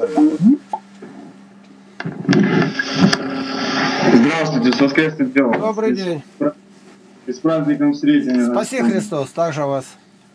Здравствуйте, с воскресным днем. Добрый день. И с праздником Сретения. Спаси Христос, также вас.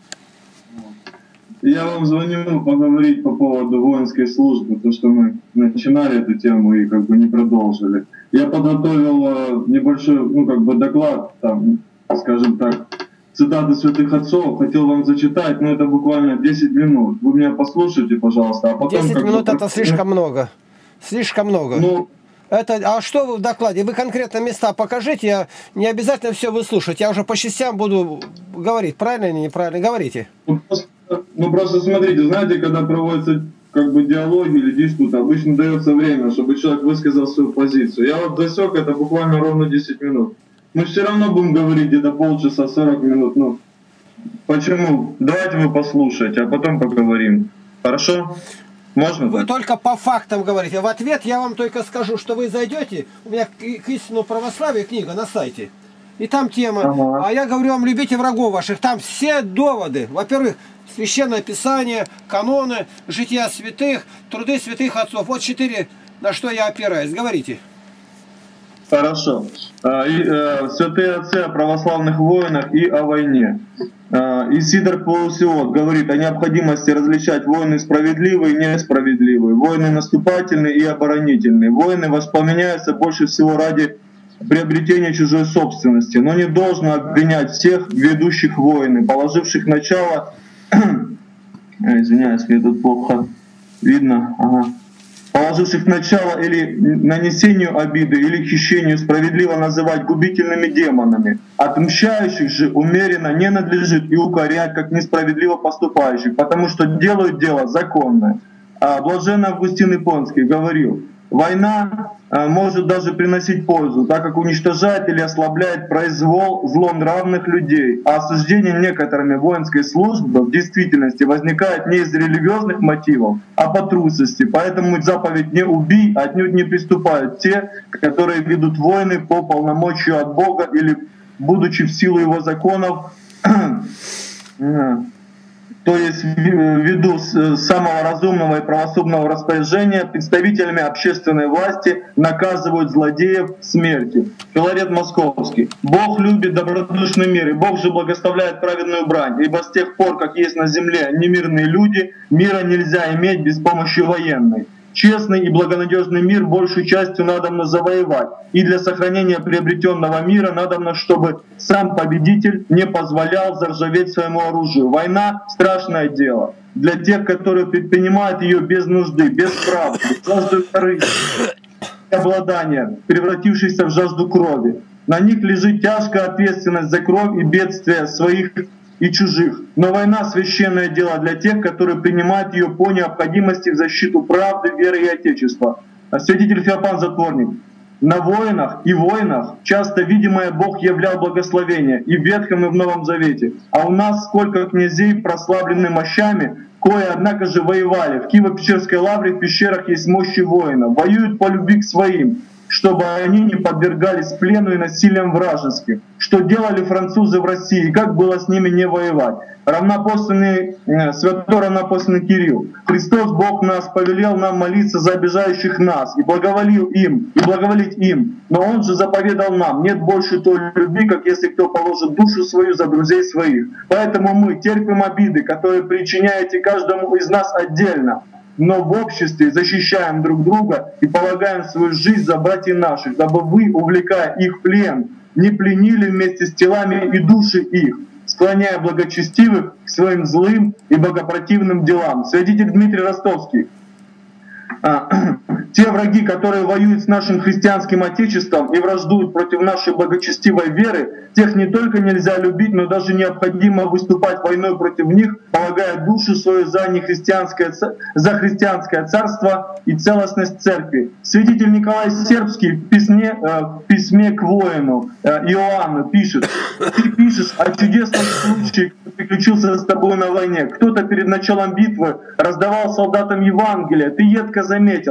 Я вам звоню поговорить по поводу воинской службы, то, что мы начинали эту тему и как бы не продолжили. Я подготовил небольшой, доклад, там, скажем так, цитаты святых отцов, хотел вам зачитать, но это буквально 10 минут. Вы меня послушайте, пожалуйста. А потом, 10 минут это слишком много. Слишком много. Ну, а что вы в докладе? Вы конкретно места покажите, я не обязательно все выслушать. Я уже по частям буду говорить, правильно или неправильно. Говорите. Просто смотрите, знаете, когда проводятся диалоги или диспуты, обычно дается время, чтобы человек высказал свою позицию. Я вот засек это буквально ровно 10 минут. Мы все равно будем говорить где-то полчаса, 40 минут. Ну, почему? Давайте вы послушайте, а потом поговорим. Хорошо? Можно? Вы только по фактам говорите. В ответ я вам только скажу, что вы зайдете, у меня к истину православия книга на сайте, и там тема. Ага. А я говорю вам, любите врагов ваших. Там все доводы. Во-первых, Священное Писание, каноны, жития святых, труды святых отцов. Вот 4, на что я опираюсь. Говорите. Хорошо. Святые отцы о православных войнах и о войне. Исидор Полусиот говорит о необходимости различать войны справедливые и несправедливые, войны наступательные и оборонительные. Войны воспламеняются больше всего ради приобретения чужой собственности, но не должно обвинять всех ведущих войны, положивших начало... Извиняюсь, мне тут плохо видно. Положивших начало или нанесению обиды, или хищению справедливо называть губительными демонами. Отмщающих же умеренно не надлежит и укорять, как несправедливо поступающих, потому что делают дело законное. Блаженный Августин Ипонский говорил: война может даже приносить пользу, так как уничтожает или ослабляет произвол злонравных людей. А осуждение некоторыми воинской службы в действительности возникает не из религиозных мотивов, а по трусости. Поэтому заповедь «не убий» отнюдь не приступают те, которые ведут войны по полномочию от Бога или будучи в силу Его законов, то есть ввиду самого разумного и правосудного распоряжения представителями общественной власти наказывают злодеев смертью. Филарет Московский. Бог любит добродушный мир, и Бог же благословляет праведную брань, ибо с тех пор, как есть на земле немирные люди, мира нельзя иметь без помощи военной. Честный и благонадежный мир большей частью надобно завоевать, и для сохранения приобретенного мира надобно, чтобы сам победитель не позволял заржаветь своему оружию. Война — страшное дело для тех, которые предпринимают ее без нужды, без правды, жажду корысти, обладания, превратившейся в жажду крови. На них лежит тяжкая ответственность за кровь и бедствия своих и чужих. Но война — священное дело для тех, которые принимают ее по необходимости в защиту правды, веры и Отечества. Святитель Феофан Затворник. На воинах и войнах часто видимое Бог являл благословение и в Ветхом, и в Новом Завете. А у нас сколько князей прославлены мощами, кое, однако же, воевали. В Киево-Печерской лавре в пещерах есть мощи воина. Воюют по любви к своим, чтобы они не подвергались плену и насилиям вражеским. Что делали французы в России, как было с ними не воевать? Святой равнопостный Кирилл. Христос, Бог нас, повелел нам молиться за обижающих нас и благоволить им. Но Он же заповедал нам: нет больше той любви, как если кто положит душу свою за друзей своих. Поэтому мы терпим обиды, которые причиняете каждому из нас отдельно, но в обществе защищаем друг друга и полагаем свою жизнь за братьев наших, дабы вы, увлекая их в плен, не пленили вместе с телами и души их, склоняя благочестивых к своим злым и богопротивным делам. Святитель Дмитрий Ростовский. Те враги, которые воюют с нашим христианским Отечеством и враждуют против нашей благочестивой веры, тех не только нельзя любить, но даже необходимо выступать войной против них, полагая душу свою за христианское царство и целостность церкви. Святитель Николай Сербский в письме к воину Иоанну пишет: «Ты пишешь о чудесном случае, который приключился с тобой на войне. Кто-то перед началом битвы раздавал солдатам Евангелие. Ты едко заметил: здесь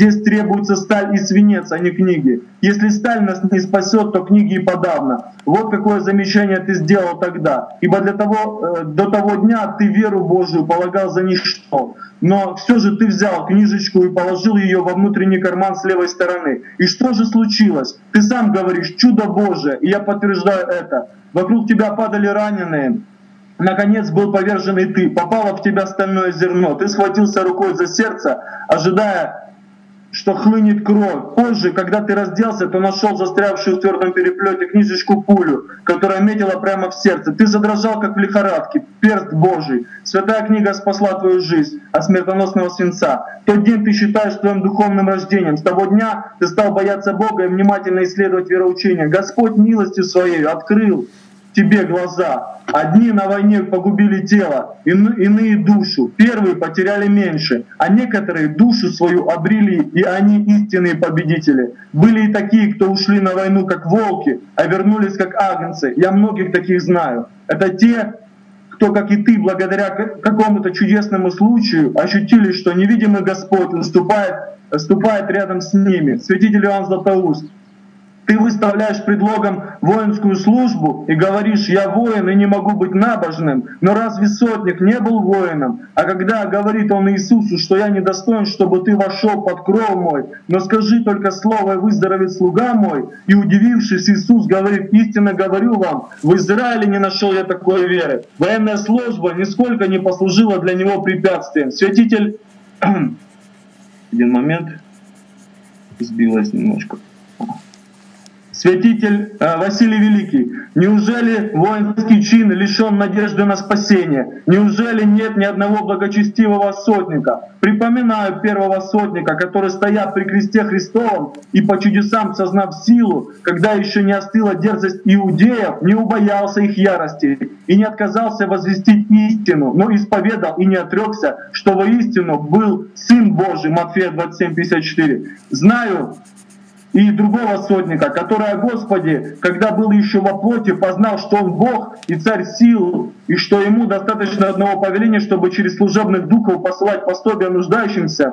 здесь требуется сталь и свинец, а не книги. Если сталь нас не спасет, то книги и подавно. Вот какое замечание ты сделал тогда. Ибо до того дня ты веру Божию полагал за ничто. Но все же ты взял книжечку и положил ее во внутренний карман с левой стороны. И что же случилось? Ты сам говоришь, чудо Божие, и я подтверждаю это. Вокруг тебя падали раненые. Наконец был повержен и ты, попало в тебя стальное зерно. Ты схватился рукой за сердце, ожидая, что хлынет кровь. Позже, когда ты разделся, то нашел застрявшую в твердом переплете книжечку пулю, которая метила прямо в сердце. Ты задрожал, как в лихорадке, перст Божий. Святая книга спасла твою жизнь от смертоносного свинца. Тот день ты считаешь твоим духовным рождением. С того дня ты стал бояться Бога и внимательно исследовать вероучение. Господь милостью своей открыл тебе глаза. Одни на войне погубили тело, иные душу. Первые потеряли меньше, а некоторые душу свою обрели, и они истинные победители. Были и такие, кто ушли на войну как волки, а вернулись как агнцы. Я многих таких знаю. Это те, кто, как и ты, благодаря какому-то чудесному случаю ощутили, что невидимый Господь ступает рядом с ними. Святитель Иоанн Златоуст. Ты выставляешь предлогом воинскую службу и говоришь: «Я воин и не могу быть набожным». Но разве сотник не был воином? А когда говорит он Иисусу, что «я недостоин, чтобы ты вошел под кров мой, но скажи только слово, и выздоровеет слуга мой», и удивившись, Иисус говорит: «Истинно говорю вам, в Израиле не нашел я такой веры». Военная служба нисколько не послужила для него препятствием. Святитель... Один момент. Сбилась немножко. Святитель Василий Великий, неужели воинский чин лишен надежды на спасение? Неужели нет ни одного благочестивого сотника? Припоминаю первого сотника, который, стоя при кресте Христовом и по чудесам сознав силу, когда еще не остыла дерзость иудеев, не убоялся их ярости и не отказался возвестить истину, но исповедал и не отрекся, что воистину был Сын Божий. Матфея 27:54. Знаю и другого сотника, который о Господе, когда был еще во плоти, познал, что Он Бог и Царь сил, и что Ему достаточно одного повеления, чтобы через служебных духов посылать пособия нуждающимся.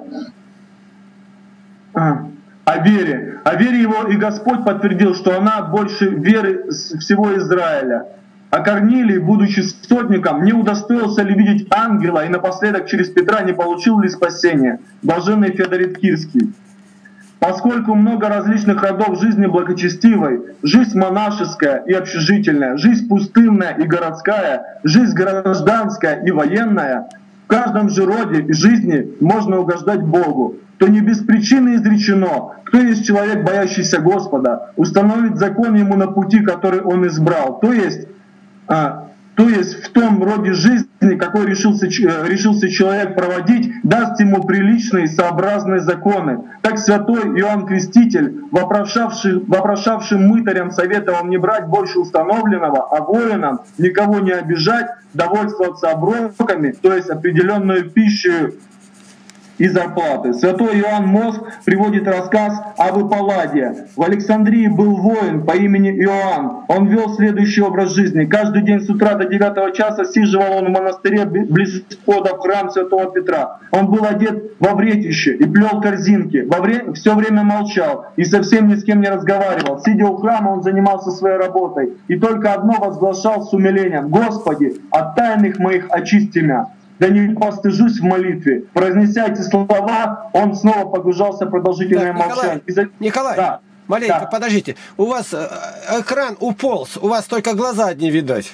О вере его и Господь подтвердил, что она больше веры всего Израиля. А Корнилий, будучи сотником, не удостоился ли видеть ангела и напоследок через Петра не получил ли спасения? Блаженный Феодорит Кирский. Поскольку много различных родов жизни благочестивой, жизнь монашеская и общежительная, жизнь пустынная и городская, жизнь гражданская и военная, в каждом же роде жизни можно угождать Богу, то не без причины изречено: кто есть человек, боящийся Господа, установит закон ему на пути, который он избрал, то есть в том роде жизни, какой решился человек проводить, даст ему приличные и сообразные законы. Так святой Иоанн Креститель, вопрошавшим мытарям советовал не брать больше установленного, а воинам никого не обижать, довольствоваться оброками, то есть определенную пищу и зарплаты. Святой Иоанн Моск приводит рассказ об Ипполаде. В Александрии был воин по имени Иоанн. Он вел следующий образ жизни. Каждый день с утра до 9 часа сиживал он в монастыре близ входа в храм Святого Петра. Он был одет во вретище и плел корзинки. Все время молчал и совсем ни с кем не разговаривал. Сидя у храма, он занимался своей работой и только одно возглашал с умилением: «Господи, от тайных моих очисти меня». Да не постыжусь в молитве. Произнеся эти слова, он снова погружался в продолжительное молчание. Николай, да, маленько, подождите. У вас экран уполз, у вас только глаза одни видать.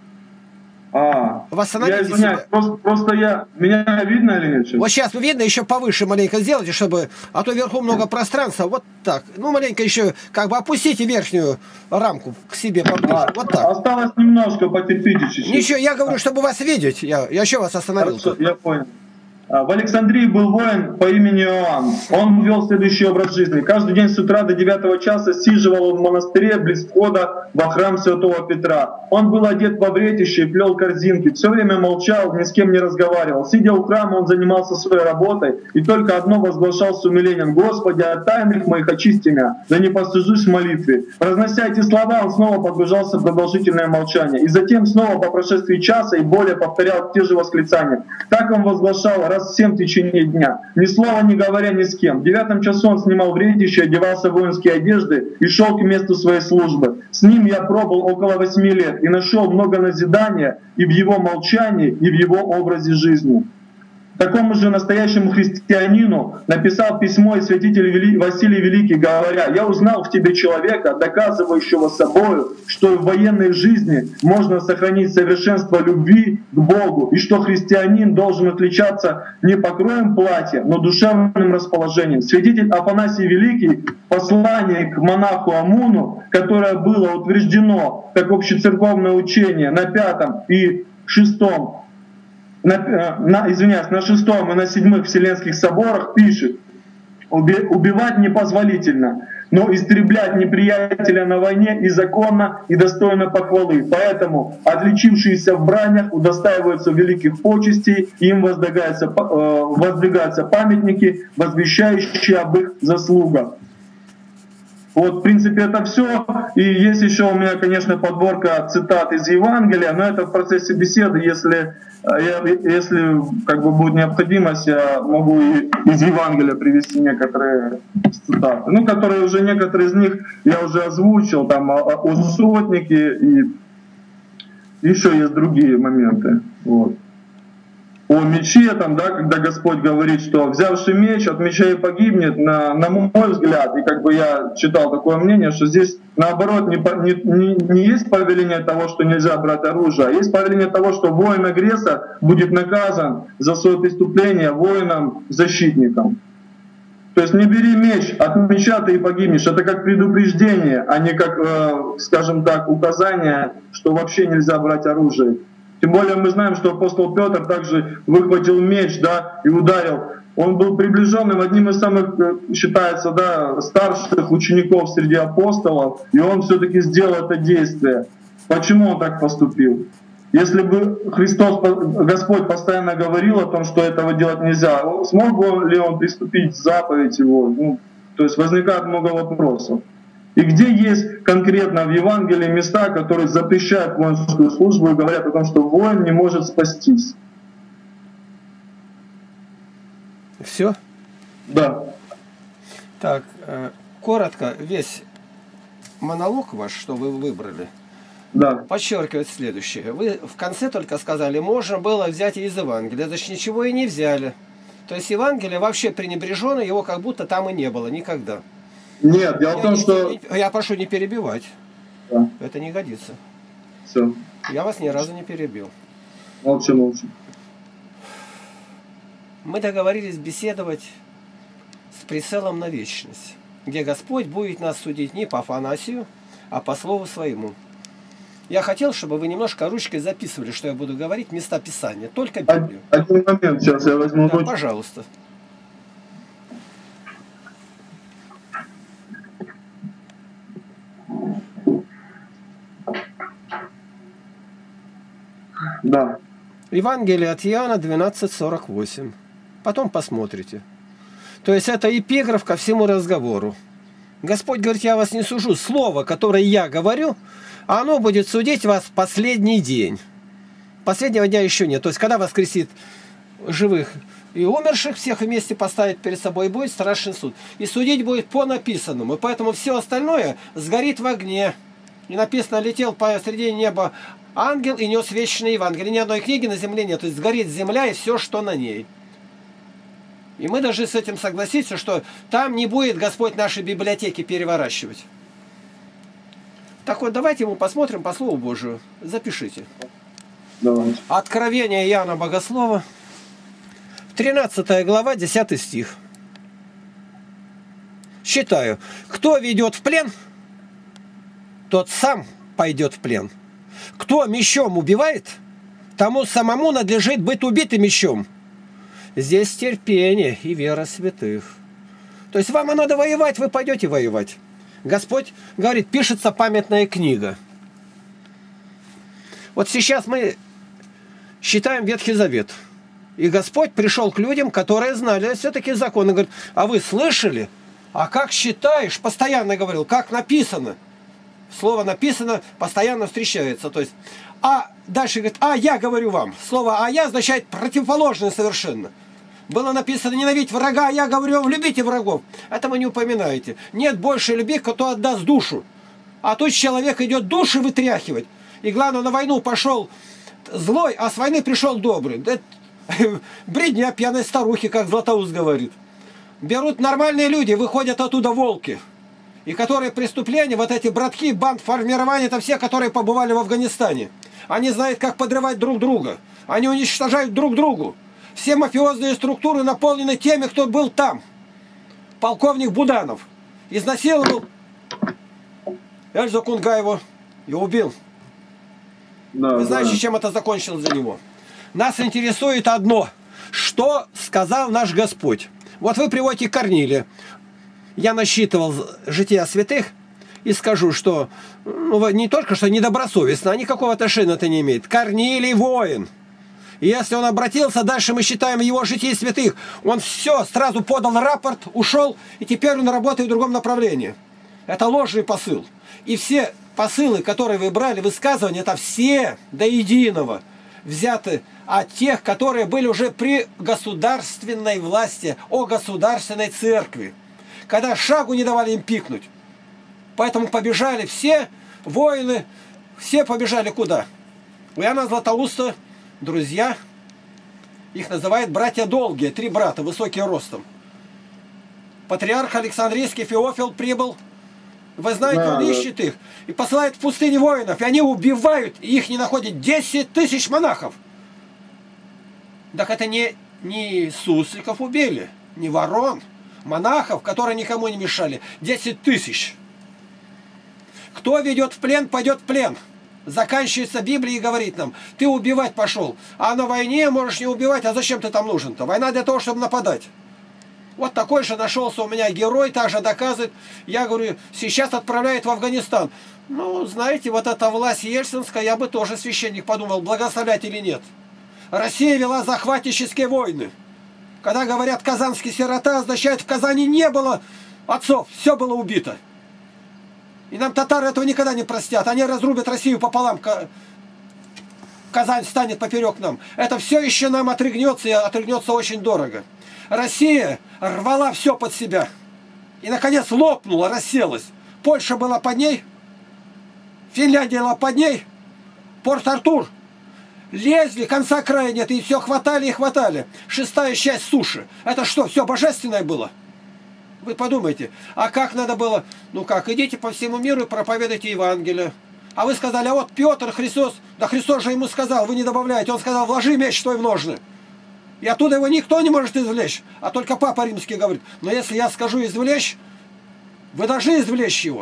Я извиняюсь, просто меня видно или нет сейчас? Вот сейчас видно, еще повыше маленько сделайте, чтобы, а то вверху много пространства, вот так. Ну, маленько еще, как бы опустите верхнюю рамку к себе поближе, вот так. Осталось немножко, потерпите чуть-чуть. Ничего, я говорю, чтобы вас видеть, я еще вас остановил. Хорошо, я понял. В Александрии был воин по имени Иоанн. Он вел следующий образ жизни. Каждый день с утра до 9 часа сиживал он в монастыре близ входа во храм Святого Петра. Он был одет во вретище и плел корзинки. Все время молчал, ни с кем не разговаривал. Сидя у храма, он занимался своей работой и только одно возглашал с умилением: «Господи, от тайных моих очисти меня, да не постыжусь в молитве». Произнося эти слова, он снова погружался в продолжительное молчание. И затем снова по прошествии часа и более повторял те же восклицания. Так он возглашал: раз 7 в течение дня, ни слова не говоря ни с кем. В 9 часу он снимал вредище, одевался в воинские одежды и шел к месту своей службы. С ним я пробыл около 8 лет и нашел много назидания и в его молчании, и в его образе жизни. Такому же настоящему христианину написал письмо и святитель Василий Великий, говоря: «Я узнал в тебе человека, доказывающего собою, что в военной жизни можно сохранить совершенство любви к Богу, и что христианин должен отличаться не покроем платья, но душевным расположением». Святитель Афанасий Великий в послании к монаху Амуну, которое было утверждено как общецерковное учение на 5 и 6 на 6 и на 7 Вселенских соборах, пишет: «Убивать непозволительно, но истреблять неприятеля на войне и законно, и достойно похвалы. Поэтому отличившиеся в бранях удостаиваются великих почестей, и им воздвигаются памятники, возвещающие об их заслугах». Вот, в принципе, это все. И есть еще у меня, конечно, подборка цитат из Евангелия, но это в процессе беседы. Если как бы будет необходимость, я могу и из Евангелия привести некоторые цитаты. Ну, которые уже, некоторые из них я уже озвучил, там о сотнике, и еще есть другие моменты. Вот. О мече, там, да, когда Господь говорит, что взявший меч от меча и погибнет, на мой взгляд, и как бы я читал такое мнение, что здесь наоборот не есть повеление того, что нельзя брать оружие, а есть повеление того, что воин-агрессор будет наказан за свое преступление воином-защитником. То есть не бери меч, от меча ты и погибнешь. Это как предупреждение, а не как, скажем так, указание, что вообще нельзя брать оружие. Тем более мы знаем, что апостол Петр также выхватил меч, да, и ударил. Он был приближенным, одним из самых, считается, да, старших учеников среди апостолов, и он все-таки сделал это действие. Почему он так поступил? Если бы Христос, Господь постоянно говорил о том, что этого делать нельзя, смог бы ли он приступить к заповедь его? Ну, то есть возникает много вопросов. И где есть конкретно в Евангелии места, которые запрещают воинскую службу и говорят о том, что воин не может спастись? Все? Да. Так, коротко, весь монолог ваш, что вы выбрали, Да. подчеркивает следующее. Вы в конце только сказали, можно было взять из Евангелия, значит, ничего и не взяли. То есть Евангелие вообще пренебрежено, его как будто там и не было никогда. Нет, дело в том, что... Я прошу не перебивать. Да. Это не годится. Все. Я вас ни разу не перебил. Молчу. Мы договорились беседовать с прицелом на вечность, где Господь будет нас судить не по Афанасию, а по слову своему. Я хотел, чтобы вы немножко ручкой записывали, что я буду говорить, места Писания, только Библию. Один момент, сейчас я возьму Да, ручку. пожалуйста. Да. Евангелие от Иоанна 12:48. Потом посмотрите. То есть это эпиграф ко всему разговору. Господь говорит, я вас не сужу. Слово, которое я говорю, оно будет судить вас в последний день. Последнего дня еще нет. То есть когда воскресит живых и умерших, всех вместе поставит перед собой, и будет страшный суд. И судить будет по написанному. И поэтому все остальное сгорит в огне. И написано, летел посреди неба ангел и нес вечное Евангелие. Ни одной книги на земле нет. То есть сгорит земля и все, что на ней. И мы должны с этим согласиться, что там не будет Господь наши библиотеки переворачивать. Так вот, давайте мы посмотрим по Слову Божию. Запишите. Давайте. Откровение Иоанна Богослова, 13 глава, 10 стих. Считаю, кто ведет в плен, тот сам пойдет в плен. Кто мечом убивает, тому самому надлежит быть убитым мечом. Здесь терпение и вера святых. То есть вам надо воевать, вы пойдете воевать. Господь говорит, пишется памятная книга. Вот сейчас мы считаем Ветхий Завет. И Господь пришел к людям, которые знали все-таки закон. И говорит, а вы слышали? А как считаешь? Постоянно говорил, как написано. Слово написано постоянно встречается. То есть, а дальше говорит, а я говорю вам. Слово а я означает противоположное совершенно. Было написано: ненавидеть врага, а я говорю вам: любите врагов. Это вы не упоминаете. Нет больше любви, кто отдаст душу. А тут человек идет души вытряхивать. И главное, на войну пошел злой, а с войны пришел добрый. Да, бредня пьяной старухи, как Златоуст говорит. Берут нормальные люди, выходят оттуда волки. И которые преступления, вот эти братки, банд формирования, это все, которые побывали в Афганистане. Они знают, как подрывать друг друга. Они уничтожают друг другу. Все мафиозные структуры наполнены теми, кто был там. Полковник Буданов изнасиловал Эльзу Кунгаеву и убил. Да, Вы знаете, чем это закончилось для него? Нас интересует одно. Что сказал наш Господь? Вот вы приводите Корнилия. Я насчитывал жития святых и скажу, что не только что недобросовестно, а никакого отношения это не имеет. Корнилий воин. И если он обратился, дальше мы считаем его житие святых. Он все, сразу подал рапорт, ушел, и теперь он работает в другом направлении. Это ложный посыл. И все посылы, которые вы брали, высказывания, это все до единого взяты от тех, которые были уже при государственной власти, о государственной церкви. Когда шагу не давали им пикнуть. Поэтому побежали все воины, все побежали куда? У Иоанна Златоуста друзья, их называют братья долгие, 3 брата, высокие ростом. Патриарх Александрийский Феофил прибыл, вы знаете, он ищет их и посылает в пустыню воинов, и они убивают, и их не находят 10 тысяч монахов. Так это не сусликов убили, не ворон, монахов, которые никому не мешали, 10 тысяч. Кто ведет в плен, пойдет в плен. Заканчивается Библия и говорит нам: ты убивать пошел, а на войне можешь не убивать, а зачем ты там нужен-то? Война для того, чтобы нападать. Вот такой же нашелся у меня герой, также доказывает. Я говорю, сейчас отправляют в Афганистан. Ну, знаете, вот эта власть ельцинская, я бы тоже, священник, подумал, благословлять или нет. Россия вела захватнические войны. Когда говорят «казанский сирота», означает, в Казани не было отцов, все было убито. И нам татары этого никогда не простят. Они разрубят Россию пополам. Казань станет поперек нам. Это все еще нам отрыгнется, и отрыгнется очень дорого. Россия рвала все под себя. И, наконец, лопнула, расселась. Польша была под ней. Финляндия была под ней. Порт-Артур. Лезли, конца края нет. И все хватали и хватали. 6-я часть суши. Это что, все божественное было? Вы подумайте, а как надо было? Ну как, идите по всему миру и проповедуйте Евангелие. А вы сказали, а вот Петр, Христос, да Христос же ему сказал, вы не добавляете. Он сказал, вложи меч твой в ножны. И оттуда его никто не может извлечь. А только Папа Римский говорит, но если я скажу извлечь, вы должны извлечь его.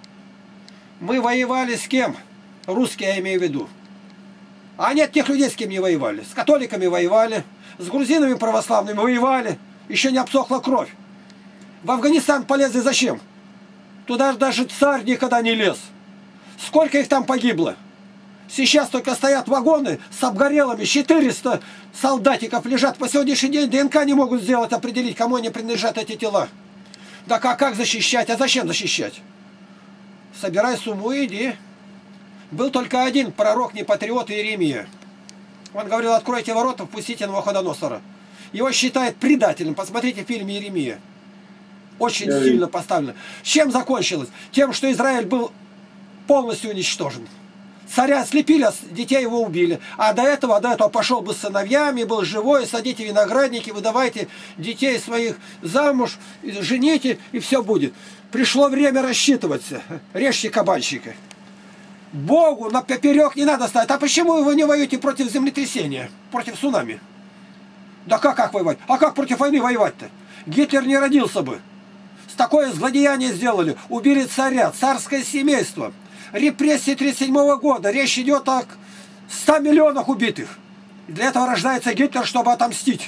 Мы воевали с кем? Русские, я имею в виду. А нет тех людей, с кем не воевали. С католиками воевали, с грузинами православными воевали. Еще не обсохла кровь. В Афганистан полезли зачем? Туда даже царь никогда не лез. Сколько их там погибло? Сейчас только стоят вагоны с обгорелыми, 400 солдатиков лежат. По сегодняшний день ДНК не могут сделать, определить, кому они принадлежат эти тела. Да как защищать? А зачем защищать? Собирай сумму и иди. Был только один пророк, не патриот, Иеремия. Он говорил, откройте ворота, впустите Навуходоносора. Его считают предателем. Посмотрите фильм Иеремия. Очень сильно поставлено. Чем закончилось? Тем, что Израиль был полностью уничтожен. Царя слепили, а детей его убили. А до этого пошел бы с сыновьями, был живой, садите виноградники, выдавайте детей своих замуж, жените, и все будет. Пришло время рассчитываться. Режьте кабанщика. Богу на поперек не надо ставить. А почему вы не воюете против землетрясения, против цунами? Да как воевать? А как против войны воевать-то? Гитлер не родился бы. Такое злодеяние сделали. Убили царя, царское семейство. Репрессии 1937 года. Речь идет о 100 миллионах убитых. И для этого рождается Гитлер, чтобы отомстить.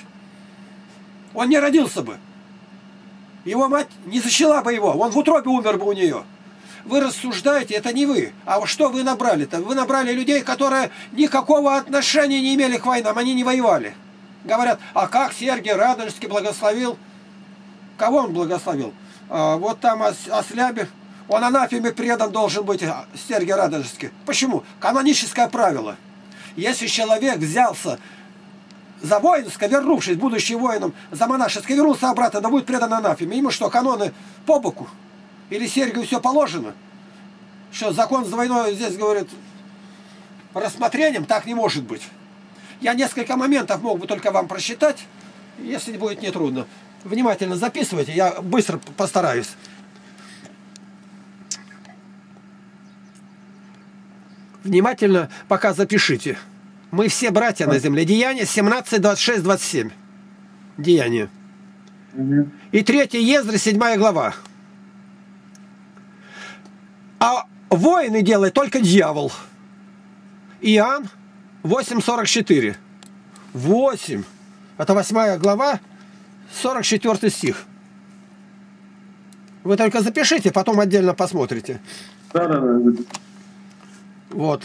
Он не родился бы. Его мать не зачала бы его. Он в утробе умер бы у нее. Вы рассуждаете, это не вы. А что вы набрали-то? Вы набрали людей, которые никакого отношения не имели к войнам. Они не воевали. Говорят, а как Сергий Радонежский благословил? Кого он благословил? Вот там Ослябе. Он анафеме предан должен быть, Сергий Радонежский. Почему? Каноническое правило. Если человек взялся за воинское, вернувшись, будучи воином, за монашеское, вернулся обратно, да будет предан анафеме. Ему что, каноны по боку? Или Сергию все положено? Что, закон с двойной, здесь, говорит, рассмотрением? Так не может быть. Я несколько моментов мог бы только вам просчитать, если будет нетрудно. Внимательно записывайте, я быстро постараюсь. Внимательно пока запишите. Мы все братья на земле. Деяния 17, 26, 27. Деяния. И 3 Ездры, 7 глава. А воины делает только дьявол. Иоанн 8:44. 8. Это 8 глава, 44 стих. Вы только запишите, потом отдельно посмотрите. Да. Вот.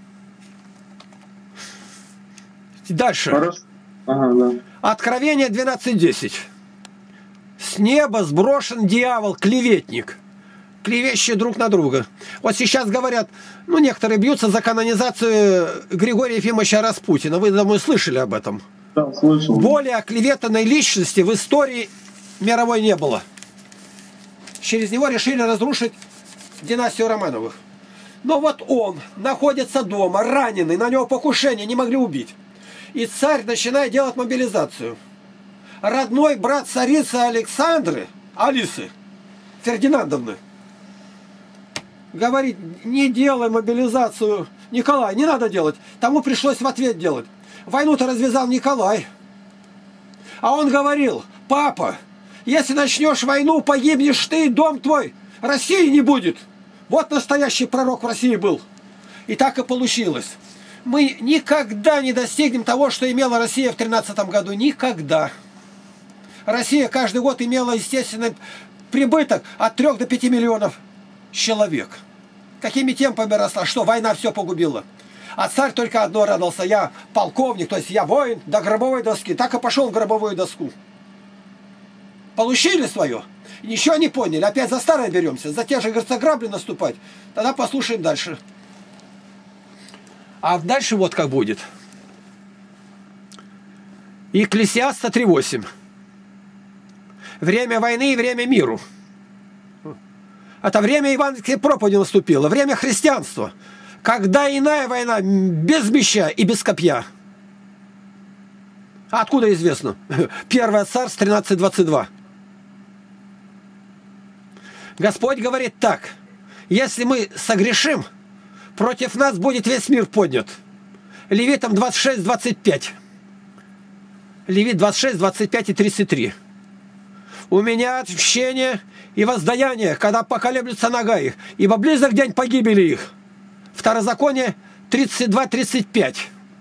Дальше. Хорошо. Ага, да. Откровение 12:10. С неба сброшен дьявол, клеветник, клевещущий друг на друга. Вот сейчас говорят, ну, некоторые бьются за канонизацию Григория Ефимовича Распутина. Вы, думаю, слышали об этом? Да, слышал. Более оклеветанной личности в истории мировой не было. Через него решили разрушить династию Романовых. Но вот он находится дома, раненый, на него покушение, не могли убить. И царь начинает делать мобилизацию. Родной брат царицы Александры, Алисы Фердинандовны, говорит, не делай мобилизацию, Николай, не надо делать. Тому пришлось в ответ делать. Войну-то развязал Николай. А он говорил, папа, если начнешь войну, погибнешь ты, дом твой, России не будет. Вот настоящий пророк в России был. И так и получилось. Мы никогда не достигнем того, что имела Россия в 13 году. Никогда. Россия каждый год имела, естественный прибыток от 3 до 5 миллионов человек. Какими темпами росла? Что, война все погубила? А царь только одно радовался. Я полковник, то есть я воин до гробовой доски. Так и пошел в гробовую доску. Получили свое? Ничего не поняли. Опять за старое беремся. За те же, говорится, грабли наступать. Тогда послушаем дальше. А дальше вот как будет. Екклесиаста 3:8. Время войны и время миру. Это время евангельской проповеди наступило. Время христианства. Когда иная война без меча и без копья. А откуда известно? 1 Царств 13:22. Господь говорит так. Если мы согрешим, против нас будет весь мир поднят. Левитам 26:25. Левит 26, 25 и 33. У меня отмщение и воздаяние, когда поколеблется нога их, ибо близок день погибели их. Второзаконие 32-35.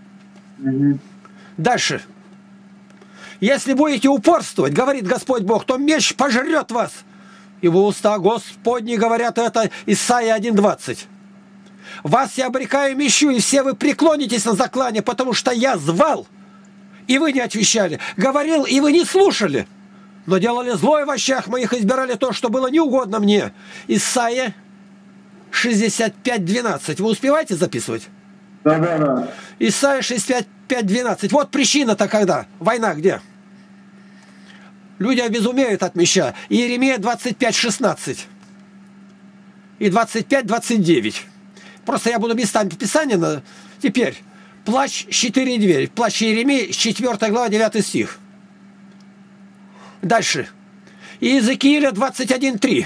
Дальше. Если будете упорствовать, говорит Господь Бог, то меч пожрет вас. Его уста Господни говорят это, Исайя 1:20. Вас я обрекаю мечу, и все вы преклонитесь на заклане, потому что я звал, и вы не отвечали. Говорил, и вы не слушали. Но делали злое в очах моих, избирали то, что было неугодно мне. Исайя 65:12. Вы успеваете записывать? Да. Исайя 65:12. Вот причина-то когда? Война где? Люди обезумеют от меча. Иеремия 25:16. И 25:29. Просто я буду местами Писания. Теперь. Плач 4:2. Плач Иеремии, 4 глава, 9 стих. Дальше. Иезекииля 21:3.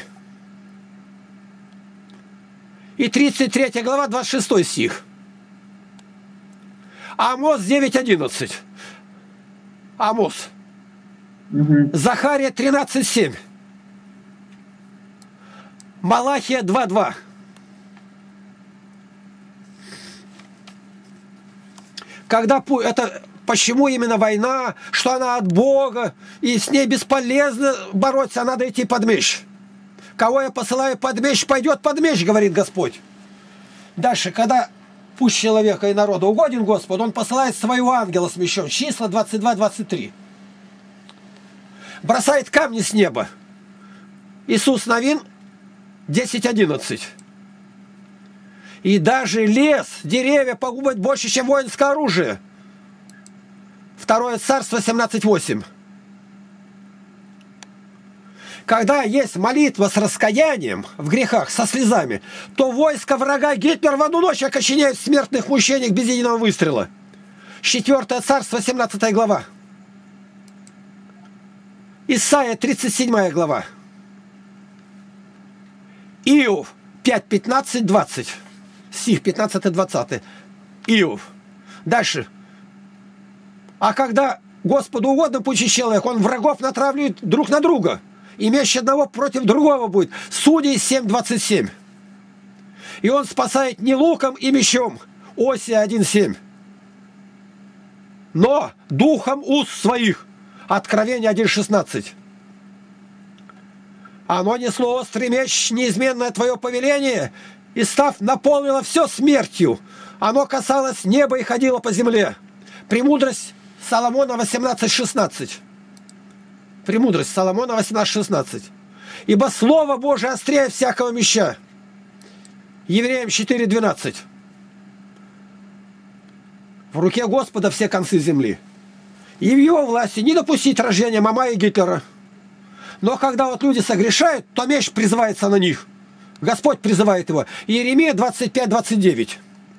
И 33 глава, 26 стих. Амос 9:11. Амос. Захария 13:7. Малахия 2:2. Когда это почему именно война, что она от Бога, и с ней бесполезно бороться, а надо идти под меч. Кого я посылаю под меч, пойдет под меч, говорит Господь. Дальше, когда пусть человека и народа угоден Господь, он посылает своего ангела с мечом. Числа 22-23. Бросает камни с неба. Иисус Навин 10:11. И даже лес, деревья погубят больше, чем воинское оружие. Второе царство 17:8. Когда есть молитва с раскаянием в грехах, со слезами, то войско врага Гитлер в одну ночь окоченяет в смертных мучениях без единого выстрела. Четвертое царство, 17 глава. Исайя, 37 глава. Иов, 5, 15, 20. Стих 15-20. Иов. Дальше. А когда Господу угодно пучить человек, он врагов натравливает друг на друга. И меч одного против другого будет. Судей 7:27. И он спасает не луком и мечом. Осия 1:7. Но духом уст своих. Откровение 1:16. Оно несло острый меч, неизменное твое повеление, и став наполнило все смертью. Оно касалось неба и ходило по земле. Премудрость Соломона 18:16. Премудрость Соломона 18:16. Ибо Слово Божие острее всякого меча. Евреям 4:12. В руке Господа все концы земли. И в его власти не допустить рождения Мамая и Гитлера. Но когда вот люди согрешают, то меч призывается на них. Господь призывает его. Иеремия 25:29.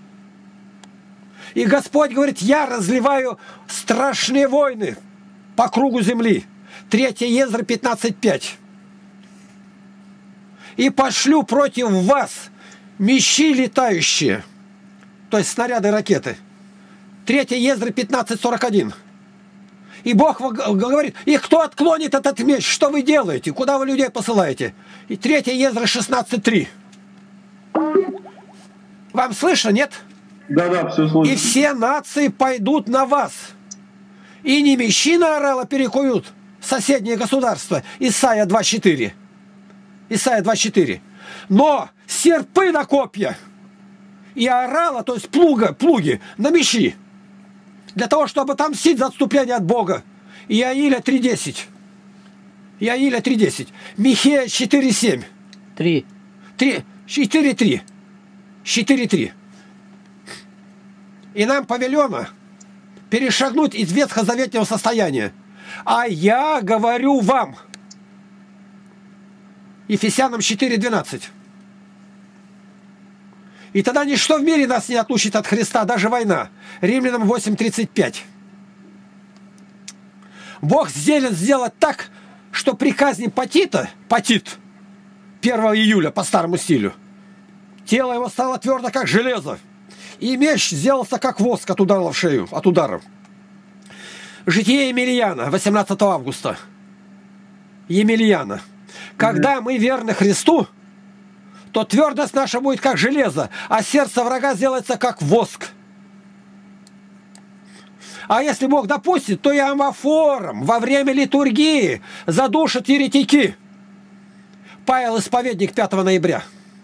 И Господь говорит: я разливаю страшные войны по кругу земли. 3 Ездра 15:5. И пошлю против вас мечи летающие, то есть снаряды, ракеты. 3 Ездра 15:41. И Бог говорит: и кто отклонит этот меч, что вы делаете, куда вы людей посылаете? И 3 Ездра 16:3. Вам слышно, нет? Да, все слышно. И все нации пойдут на вас, и не мечи на орала перекуют соседние государства. Исайя 2:4. Исайя 2:4. Но серпы на копья и орала, то есть плуги на мечи, для того, чтобы отомстить за отступление от Бога. Иаиля 3:10. Иаиля 3:10. Михея 4:7. 3. 4:3. 4:3. И нам повелено перешагнуть из ветхозаветного состояния. А я говорю вам. Ефесянам 4:12. И тогда ничто в мире нас не отлучит от Христа, даже война. Римлянам 8:35. Бог сделать так, что при казни Потит, 1 июля по старому стилю, тело его стало твердо, как железо, и меч сделался, как воск от удара в шею, от ударов. Житие Емельяна, 18 августа. Емельяна. Когда мы верны Христу, то твердость наша будет как железо, а сердце врага сделается как воск. А если Бог допустит, то и амфором во время литургии задушат еретики. Павел Исповедник 5 ноября.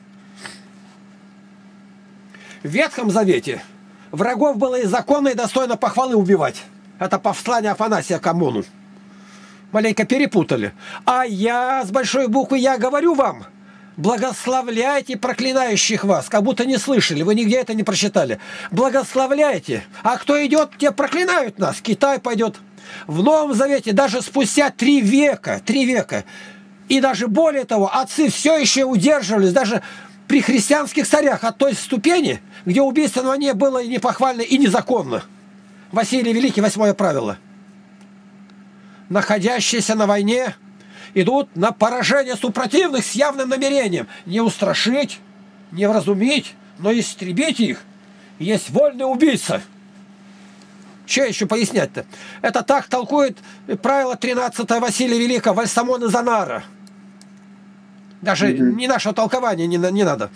В Ветхом Завете врагов было и законно, и достойно похвалы убивать. Это послание Афанасия к Амону. Маленько перепутали. А я с большой буквы «Я» говорю вам: благословляйте проклинающих вас. Как будто не слышали, вы нигде это не прочитали. Благословляйте. А кто идет, те проклинают нас. Китай пойдет. В Новом Завете даже спустя 3 века, и даже более того, отцы все еще удерживались, даже при христианских царях, от той ступени, где убийство на войне было и непохвально, и незаконно. Василий Великий, 8 правило. Находящиеся на войне идут на поражение супротивных с явным намерением не устрашить, не вразумить, но истребить их. Есть вольный убийца. Что еще пояснять-то? Это так толкует правило 13 Василия Великого, Вальсамон и Занара. Даже не наше толкование не надо.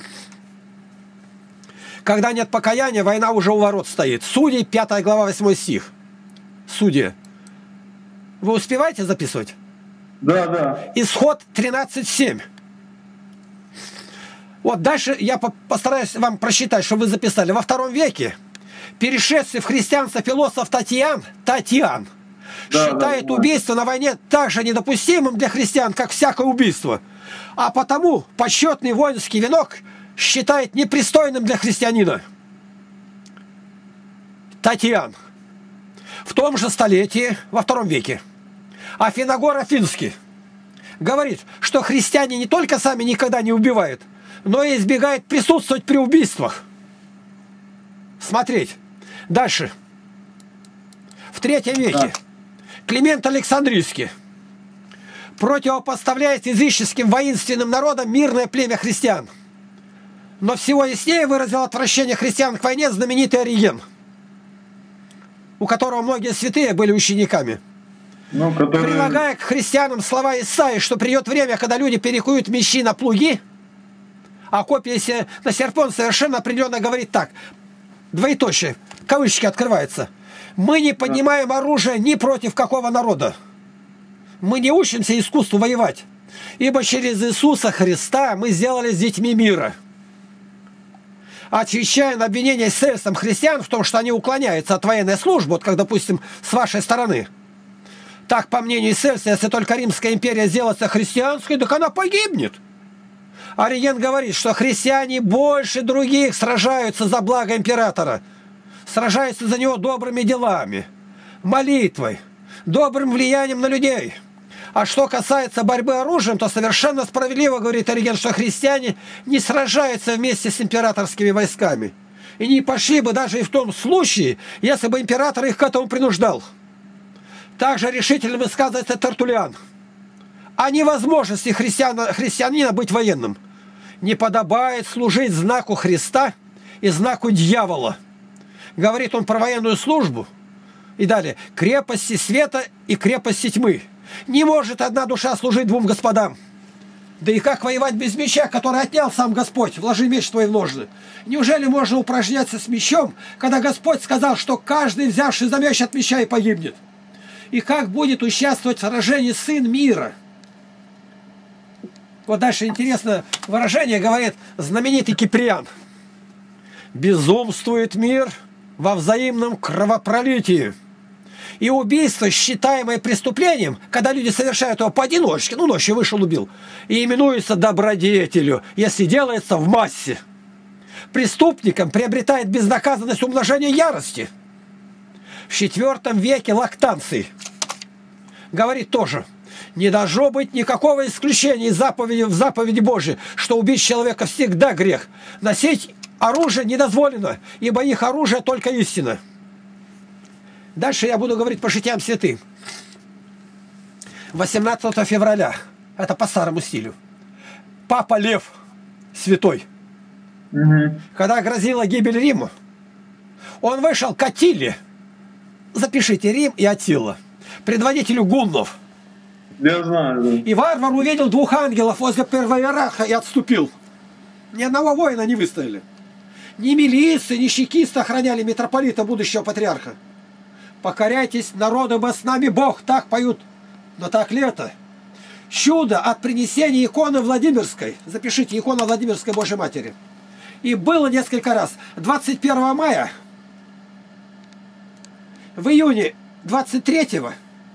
Когда нет покаяния, война уже у ворот стоит. Судей, 5 глава, 8 стих. Судьи. Вы успеваете записывать? Да. Исход 13:7. Вот дальше я постараюсь вам прочитать, чтобы вы записали. Во 2 веке перешедший в христианство философ Татьян считает убийство на войне так же недопустимым для христиан, как всякое убийство. А потому почетный воинский венок считает непристойным для христианина. Татьян. В том же столетии, во II веке, Афиногор Афинский говорит, что христиане не только сами никогда не убивают, но и избегают присутствовать при убийствах. Смотреть. Дальше. В III веке Климент Александрийский противопоставляет языческим воинственным народам мирное племя христиан. Но всего яснее выразил отвращение христиан к войне знаменитый Ориген, у которого многие святые были учениками. Прилагая к христианам слова Исаии, что придет время, когда люди перекуют мечи на плуги, а копия на серпон совершенно определенно говорит так, двоеточие, кавычки открываются: мы не поднимаем оружие ни против какого народа. Мы не учимся искусству воевать, ибо через Иисуса Христа мы сделали с детьми мира. Отвечая на обвинение сельством христиан в том, что они уклоняются от военной службы, вот как, допустим, с вашей стороны, так, по мнению Сельса, если только Римская империя сделается христианской, так она погибнет. Ориген говорит, что христиане больше других сражаются за благо императора, сражаются за него добрыми делами, молитвой, добрым влиянием на людей. А что касается борьбы оружием, то совершенно справедливо говорит Ориген, что христиане не сражаются вместе с императорскими войсками. И не пошли бы даже и в том случае, если бы император их к этому принуждал. Также решительно высказывается Тертуллиан о невозможности христианина быть военным. Не подобает служить знаку Христа и знаку дьявола. Говорит он про военную службу. И далее. Крепости света и крепости тьмы. Не может одна душа служить двум господам. Да и как воевать без меча, который отнял сам Господь? Вложи меч твой в ножны. Неужели можно упражняться с мечом, когда Господь сказал, что каждый, взявший за меч, от меча и погибнет? И как будет участвовать в сражении Сын мира? Вот дальше интересное выражение говорит знаменитый Киприан. Безумствует мир во взаимном кровопролитии. И убийство, считаемое преступлением, когда люди совершают его поодиночке, ну ночью вышел, убил, и именуется добродетелью, если делается в массе. Преступником приобретает безнаказанность умножения ярости. В IV веке Лактанций говорит тоже: не должно быть никакого исключения из в заповеди Божией, что убить человека всегда грех. Носить оружие не дозволено, ибо их оружие только истина. Дальше я буду говорить по житиям святых. 18 февраля, это по старому стилю, Папа Лев Святой, когда грозила гибель Рима, он вышел к Аттиле, запишите, Рим и Аттила, предводителю гуннов. Я знаю, да. И варвар увидел двух ангелов возле первого иераха и отступил. Ни одного воина не выставили. Ни милиции, ни чекисты охраняли митрополита, будущего патриарха. «Покоряйтесь, народу, ибо с нами Бог», так поют. Но так ли это? Чудо от принесения иконы Владимирской. Запишите, икона Владимирской Божьей Матери. И было несколько раз. 21 мая, в июне 23-го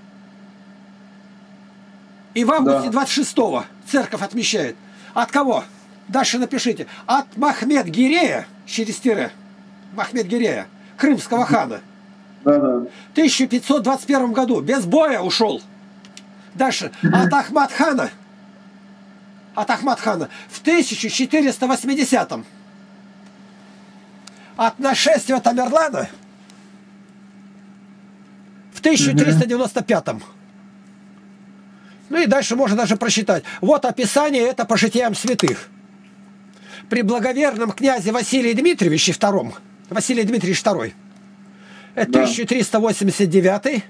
и в августе 26-го церковь отмечает. От кого? Дальше напишите. От Махмед-Гирея, через тире, Махмед-Гирея, крымского хана. В 1521 году без боя ушел. Дальше. От Ахмад-хана. От Ахмад-хана в 1480-м. От нашествия Тамерлана в 1395-м. Ну и дальше можно даже прочитать. Вот описание, это по житиям святых. При благоверном князе Василии Дмитриевиче II, Василий Дмитриевич II, это 1389,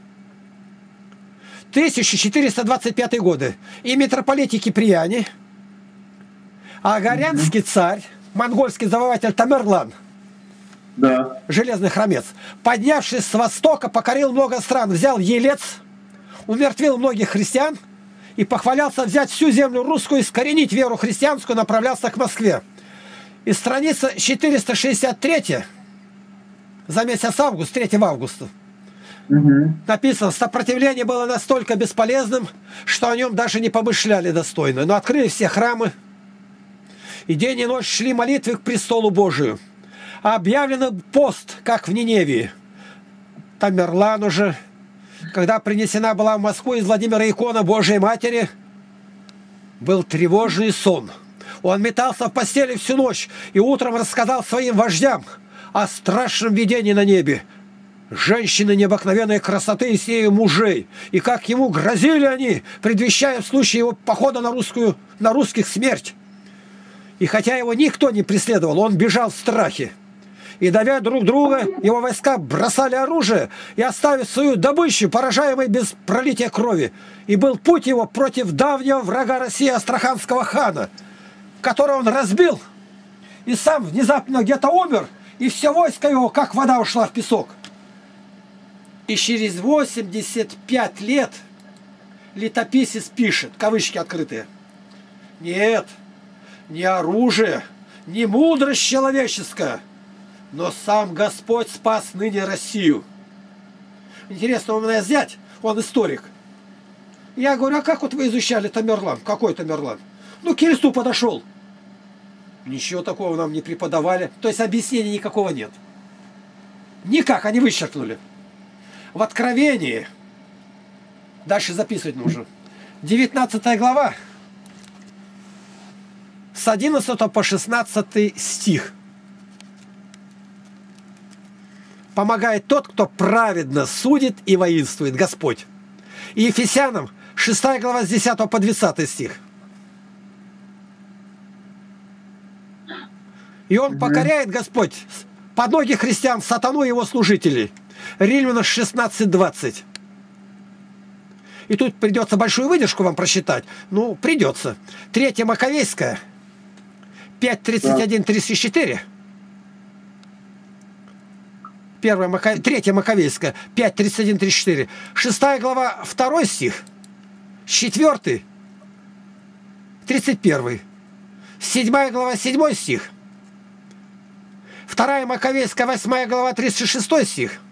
1425 годы. И митрополите Киприане, а Горянский царь, монгольский завоеватель Тамерлан, железный хромец, поднявшись с востока, покорил много стран, взял Елец, умертвил многих христиан и похвалялся взять всю землю русскую, искоренить веру христианскую, направлялся к Москве. И страница 463 за месяц август, 3 августа, написано: сопротивление было настолько бесполезным, что о нем даже не помышляли достойно. Но открыли все храмы, и день и ночь шли молитвы к престолу Божию. А объявлен пост, как в Ниневии. Тамерлан уже, когда принесена была в Москву из Владимира икона Божией Матери, был тревожный сон. Он метался в постели всю ночь и утром рассказал своим вождям о страшном видении на небе. Женщины необыкновенной красоты и с нею мужей, и как ему грозили они, предвещая в случае его похода на русских смерть. И хотя его никто не преследовал, он бежал в страхе. И, давя друг друга, его войска бросали оружие и, оставив свою добычу, поражаемой без пролития крови. И был путь его против давнего врага России Астраханского хана, которого он разбил, и сам внезапно где-то умер, и все войско его, как вода, ушла в песок. И через 85 лет летописец пишет, кавычки открытые: нет, не оружие, не мудрость человеческая, но сам Господь спас ныне Россию. Интересно, у меня зять, он историк. Я говорю, а как вот вы изучали Тамерлан? Какой Тамерлан? Ну, к кресту подошел. Ничего такого нам не преподавали. То есть объяснений никакого нет. Никак, они вычеркнули. В Откровении, дальше записывать нужно, 19 глава, с 11 по 16 стих. Помогает тот, кто праведно судит и воинствует, Господь. И Ефесянам 6 глава с 10 по 20 стих. И он покоряет, Господь, под ноги христиан, сатану и его служителей. Римлянам 16:20. И тут придется большую выдержку вам просчитать. Ну, придется. 3 Маковейская, 5:31-34. 3 Маковейская, 5:31-34. 6 глава, 2 стих. 4, 31. 7 глава, 7 стих. 2 Маковейская, 8 глава, 36 стих.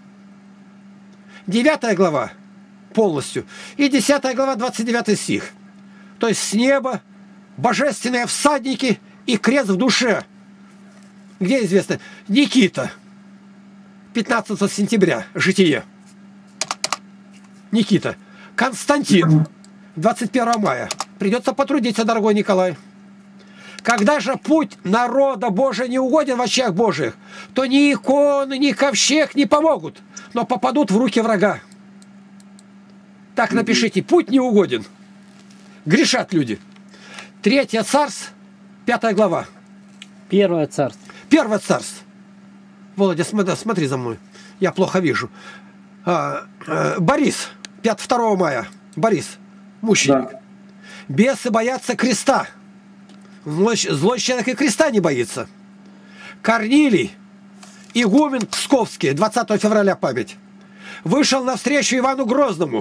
9 глава полностью. И 10 глава, 29 стих. То есть с неба божественные всадники и крест в душе. Где известно? Никита. 15 сентября. Житие. Никита. Константин. 21 мая. Придется потрудиться, дорогой Николай. Когда же путь народа Божия не угоден в очах Божиих, то ни иконы, ни ковчег не помогут, но попадут в руки врага. Так напишите: путь не угоден. Грешат люди. 3 Царств, 5 глава. 1 Царств. 1 Царств. Володя, смотри за мной. Я плохо вижу. Борис, 2 мая. Борис, мученик. Да. Бесы боятся креста. Злой человек и креста не боится. Корнилий, игумен Псковский, 20 февраля память, вышел навстречу Ивану Грозному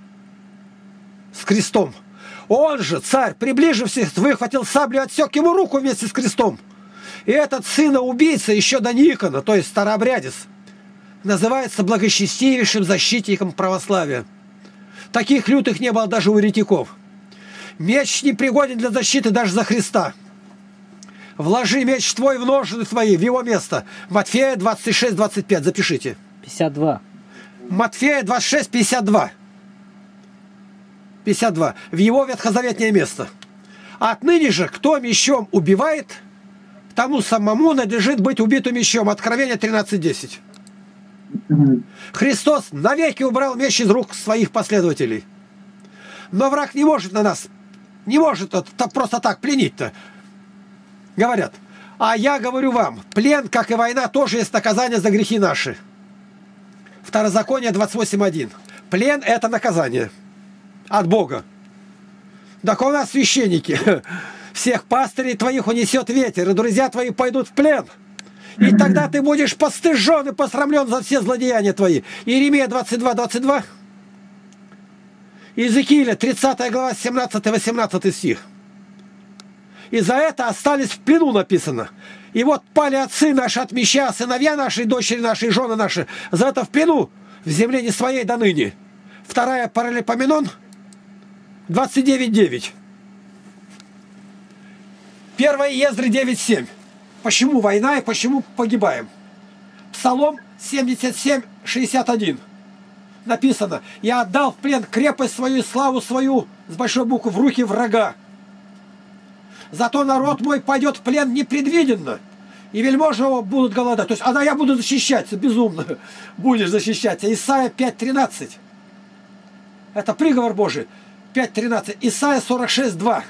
с крестом. Он же, царь, приближившись, выхватил саблю, отсек ему руку вместе с крестом. И этот сына-убийца еще до Никона, то есть старообрядец, называется благочестивейшим защитником православия. Таких лютых не было даже у еретиков. Меч не пригоден для защиты даже за Христа. Вложи меч твой в ножны твои, в его место. Матфея 26:25, запишите. 52. Матфея 26:52. 52. В его ветхозаветное место. Отныне же, кто мечом убивает, тому самому надлежит быть убитым мечом. Откровение 13:10. Христос навеки убрал меч из рук своих последователей. Но враг не может на нас, не может просто так пленить-то. Говорят, а я говорю вам, плен, как и война, тоже есть наказание за грехи наши. Второзаконие 28:1. Плен – это наказание от Бога. Так у нас священники. Всех пастырей твоих унесет ветер, и друзья твои пойдут в плен. И тогда ты будешь постыжен и посрамлен за все злодеяния твои. Иеремия 22:22. Иезекииля 30 глава, 17-18 стих. И за это остались в плену, написано. И вот пали отцы наши от меча, сыновья наши, дочери наши, жены наши. За это в плену, в земле не своей до ныне. 2 Паралипоменон 29:9. 1 Ездры 9:7. Почему война и почему погибаем? Псалом 77:61. написано: «Я отдал в плен крепость свою и славу свою» с большой буквы в руки врага. Зато народ мой пойдет в плен непредвиденно, и вельможи его будут голодать. То есть, я буду защищаться, безумно будешь защищаться. Исайя 5:13. Это приговор Божий. 5:13. Исайя 46:2.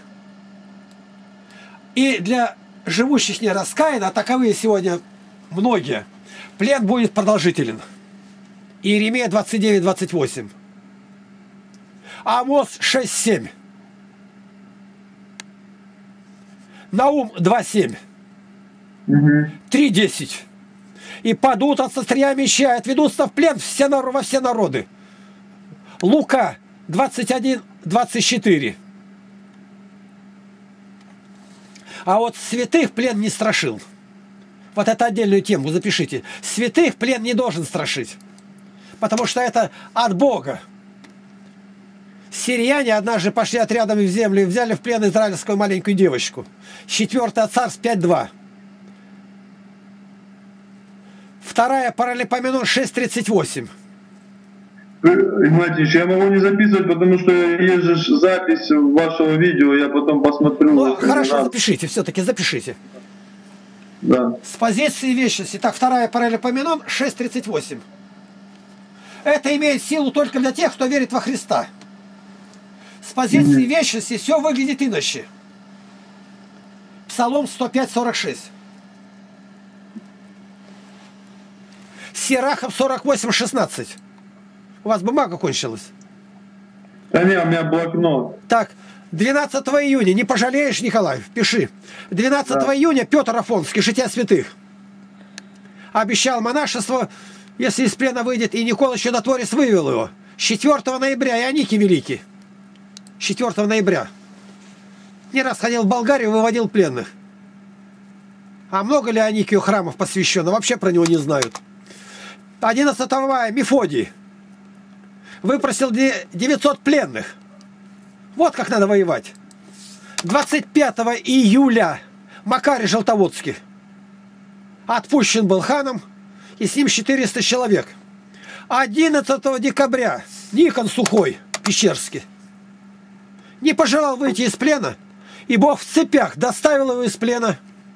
И для живущих не раскаяно, а таковые сегодня многие, плен будет продолжителен. Иеремия 29:28. Амос 6:7. Наум 2:7. 3:10. И падут от острия меча, и отведутся в плен во все народы. Лука 21:24. А вот святых плен не страшил. Вот это отдельную тему запишите. Святых плен не должен страшить. Потому что это от Бога. Сирияне однажды пошли отрядами в землю и взяли в плен израильскую маленькую девочку. 4 Царств 5:2. 2 Паралипоменон 6:38. Игнатьевич, я могу не записывать, потому что есть же запись вашего видео, я потом посмотрю. Ну, хорошо, запишите, все-таки запишите. Да. С позиции вечности. Так, 2 Паралипоменон 6:38. Это имеет силу только для тех, кто верит во Христа. С позиции вечности все выглядит иначе. Псалом 105:46. Сирахов 48:16. У вас бумага кончилась? Да не, у меня блокнот. Так, 12 июня, не пожалеешь, Николай, пиши. 12 июня Петр Афонский, жития святых, обещал монашество, если из плена выйдет, и Никола Чудотворец вывел его. 4 ноября Ионикий Великий. 4 ноября. Не раз ходил в Болгарию, выводил пленных. А много ли Ионикию храмов посвящено? Вообще про него не знают. 11 мая Мефодий выпросил 900 пленных. Вот как надо воевать. 25 июля Макарий Желтоводский отпущен был ханом, и с ним 400 человек. 11 декабря Никон Сухой, Пещерский, не пожелал выйти из плена, и Бог в цепях доставил его из плена.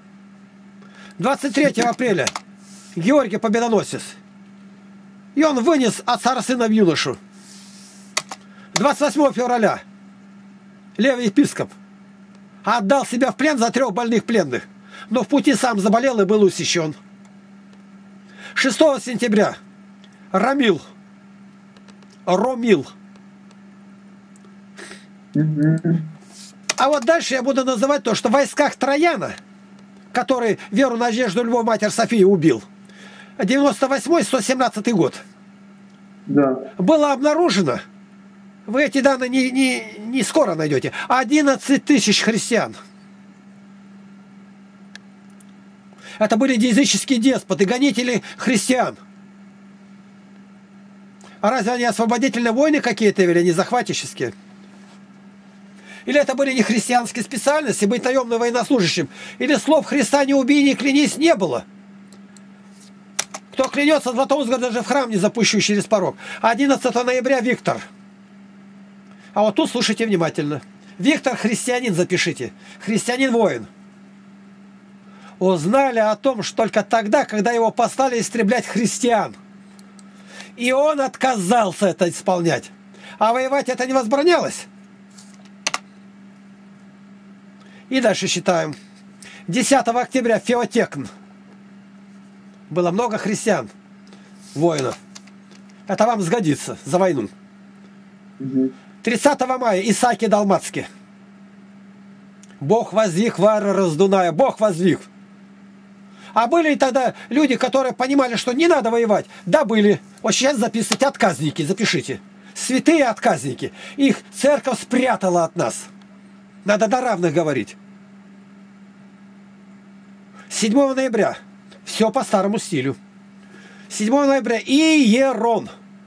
23 апреля Георгий Победоносец, и он вынес от цара сына в юношу. 28 февраля левый епископ отдал себя в плен за 3 больных пленных, но в пути сам заболел и был усечен. 6 сентября Ромил. А вот дальше я буду называть то, что в войсках Трояна, который Веру, Надежду, Львов, Матерь Софию убил, 98-117 год, Да. было обнаружено, вы эти данные не скоро найдете, 11 тысяч христиан. Это были языческие деспоты, гонители христиан. А разве они освободительные войны какие-то вели, не захватческие? Или это были не христианские специальности, быть наемным военнослужащим? Или слов «Христа не убей, не клянись» не было? Кто клянется, Златоуст даже в храм не запущу через порог. 11 ноября Виктор. А вот тут слушайте внимательно. Виктор христианин, запишите. Христианин-воин. Узнали о том, что только тогда, когда его послали истреблять христиан. И он отказался это исполнять. А воевать это не возбранялось. И дальше считаем. 10 октября Феотекн. Было много христиан, воинов. Это вам сгодится за войну. 30 мая Исааки Далмацкий. Бог воздвиг Варра Раздуная. Бог воздвиг. А были и тогда люди, которые понимали, что не надо воевать. Да, были. Вот сейчас записывать отказники, запишите. Святые отказники. Их церковь спрятала от нас. Надо до равных говорить. 7 ноября. Все по старому стилю. 7 ноября Иерон.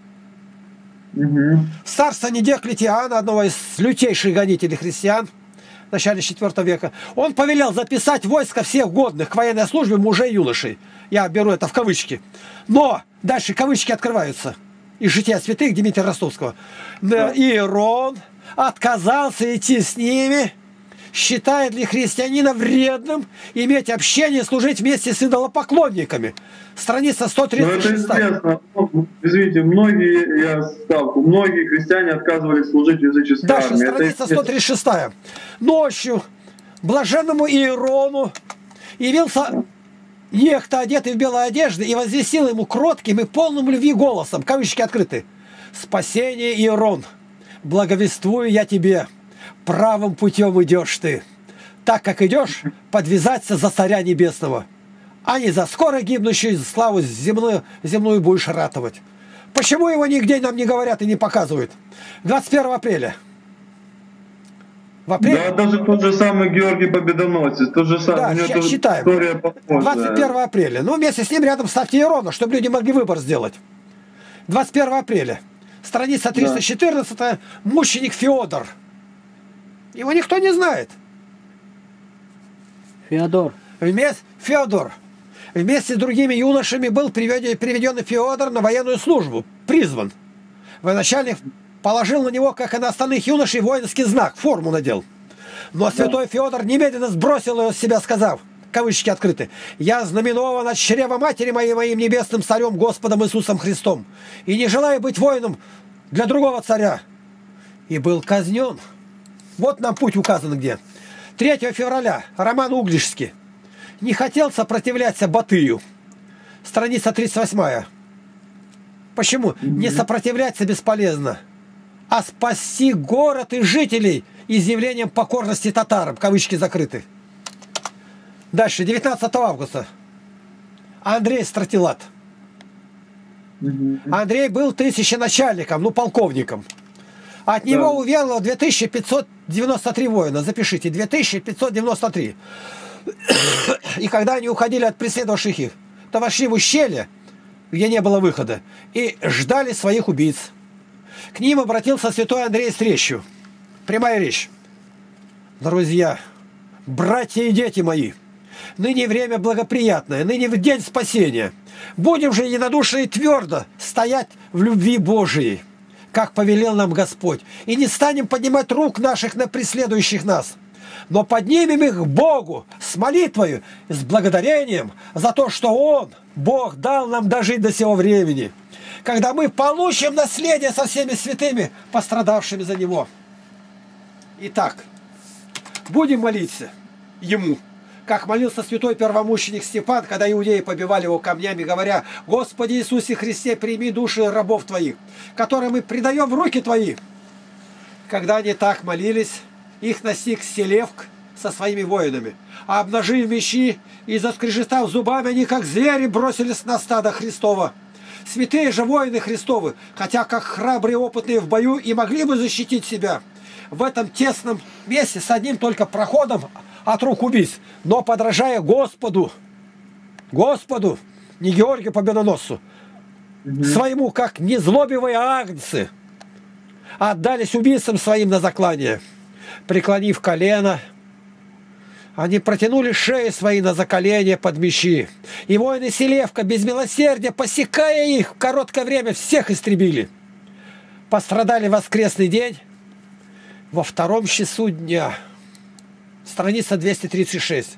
Царствование Диоклетиана, одного из лютейших гонителей христиан в начале IV века, он повелел записать войско всех годных к военной службе мужей и юношей. Я беру это в кавычки. Но дальше кавычки открываются. из «Жития святых» Дмитрия Ростовского. Иерон отказался идти с ними. Считает ли христианина вредным иметь общение, служить вместе с идолопоклонниками? Страница 136. Ну, это известно. Извините, многие христиане отказывались служить в языческой Дальше, армии. страница 136. Ночью блаженному Иерону явился некто, одетый в белые одежды, и возвестил ему кротким и полным любви голосом, кавычки открыты: «Спасение, Иерон, благовествую я тебе, правым путем идешь ты, так как идешь подвязаться за Царя Небесного, а не за скоро гибнущую славу земную будешь ратовать». Почему его нигде нам не говорят и не показывают? 21 апреля. В апреле? Да, даже тот же самый Георгий Победоносец, тот же самый. Да, сейчас считаем. 21 апреля. Ну, вместе с ним рядом ставьте Иерона, чтобы люди могли выбор сделать. 21 апреля. Страница 314. Да. Мученик Феодор. Его никто не знает. Феодор. Феодор. Вместе с другими юношами был приведен Феодор на военную службу. Призван. Военачальник положил на него, как и на остальных юношей, воинский знак, форму надел. Но святой Феодор немедленно сбросил ее с себя, сказав, кавычки открыты: «Я знаменован от чрева матери моей, моим небесным царем Господом Иисусом Христом, и не желаю быть воином для другого царя». И был казнен. Вот нам путь указан где. 3 февраля. Роман Угличский. Не хотел сопротивляться Батыю. Страница 38. Почему? Не сопротивляться бесполезно, а спасти город и жителей изъявлением покорности татарам. Кавычки закрыты. Дальше. 19 августа. Андрей Стратилат. Андрей был тысяченачальником, ну полковником. От него уверовало 2593 воина. Запишите. 2593. И когда они уходили от преследовавших их, то вошли в ущелье, где не было выхода, и ждали своих убийц. К ним обратился святой Андрей с речью. Прямая речь. «Друзья, братья и дети мои, ныне время благоприятное, ныне в день спасения. Будем же единодушно и твердо стоять в любви Божией, как повелел нам Господь, и не станем поднимать рук наших на преследующих нас, но поднимем их к Богу с молитвою, с благодарением за то, что Он, Бог, дал нам дожить до сего времени, когда мы получим наследие со всеми святыми, пострадавшими за Него». Итак, будем молиться Ему, как молился святой первомученик Степан, когда иудеи побивали его камнями, говоря: «Господи Иисусе Христе, прими души рабов Твоих, которые мы предаем в руки Твои». Когда они так молились, их настиг Селевк со своими воинами. А обнажив мечи и заскрежетав зубами, они, как звери, бросились на стадо Христова. Святые же воины Христовы, хотя как храбрые опытные в бою, и могли бы защитить себя в этом тесном месте с одним только проходом от рук убийц, но подражая Господу, не Георгию Победоносцу, своему, как незлобивые агнцы, отдались убийцам своим на заклание. Преклонив колено, они протянули шеи свои на заколение под мечи. И воины Селевка, без милосердия, посекая их, в короткое время всех истребили. Пострадали в воскресный день во 2 часу дня. Страница 236.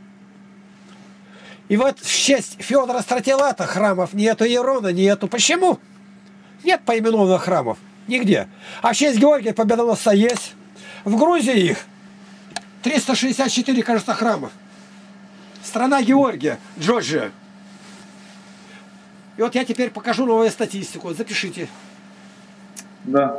И вот в честь Феодора Стратилата храмов нету, Иерона нету. Почему? Нет поименованных храмов. Нигде. А в честь Георгия Победоносца есть. В Грузии их 364, кажется, храмов. Страна Георгия, Джорджия. И вот я теперь покажу новую статистику. Запишите. Да.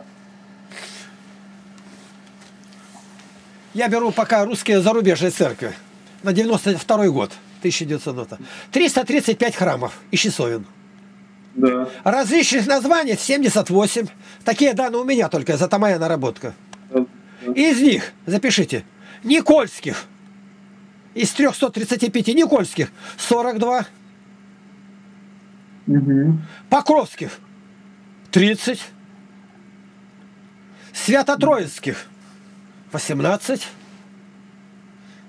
Я беру пока русские зарубежные церкви. На 92 год, 1900. 335 храмов и часовен. Да. Различных названий 78. Такие данные у меня только, это моя наработка. Из них, запишите, Никольских, из 335 Никольских 42, Покровских 30, Свято-Троицких 18,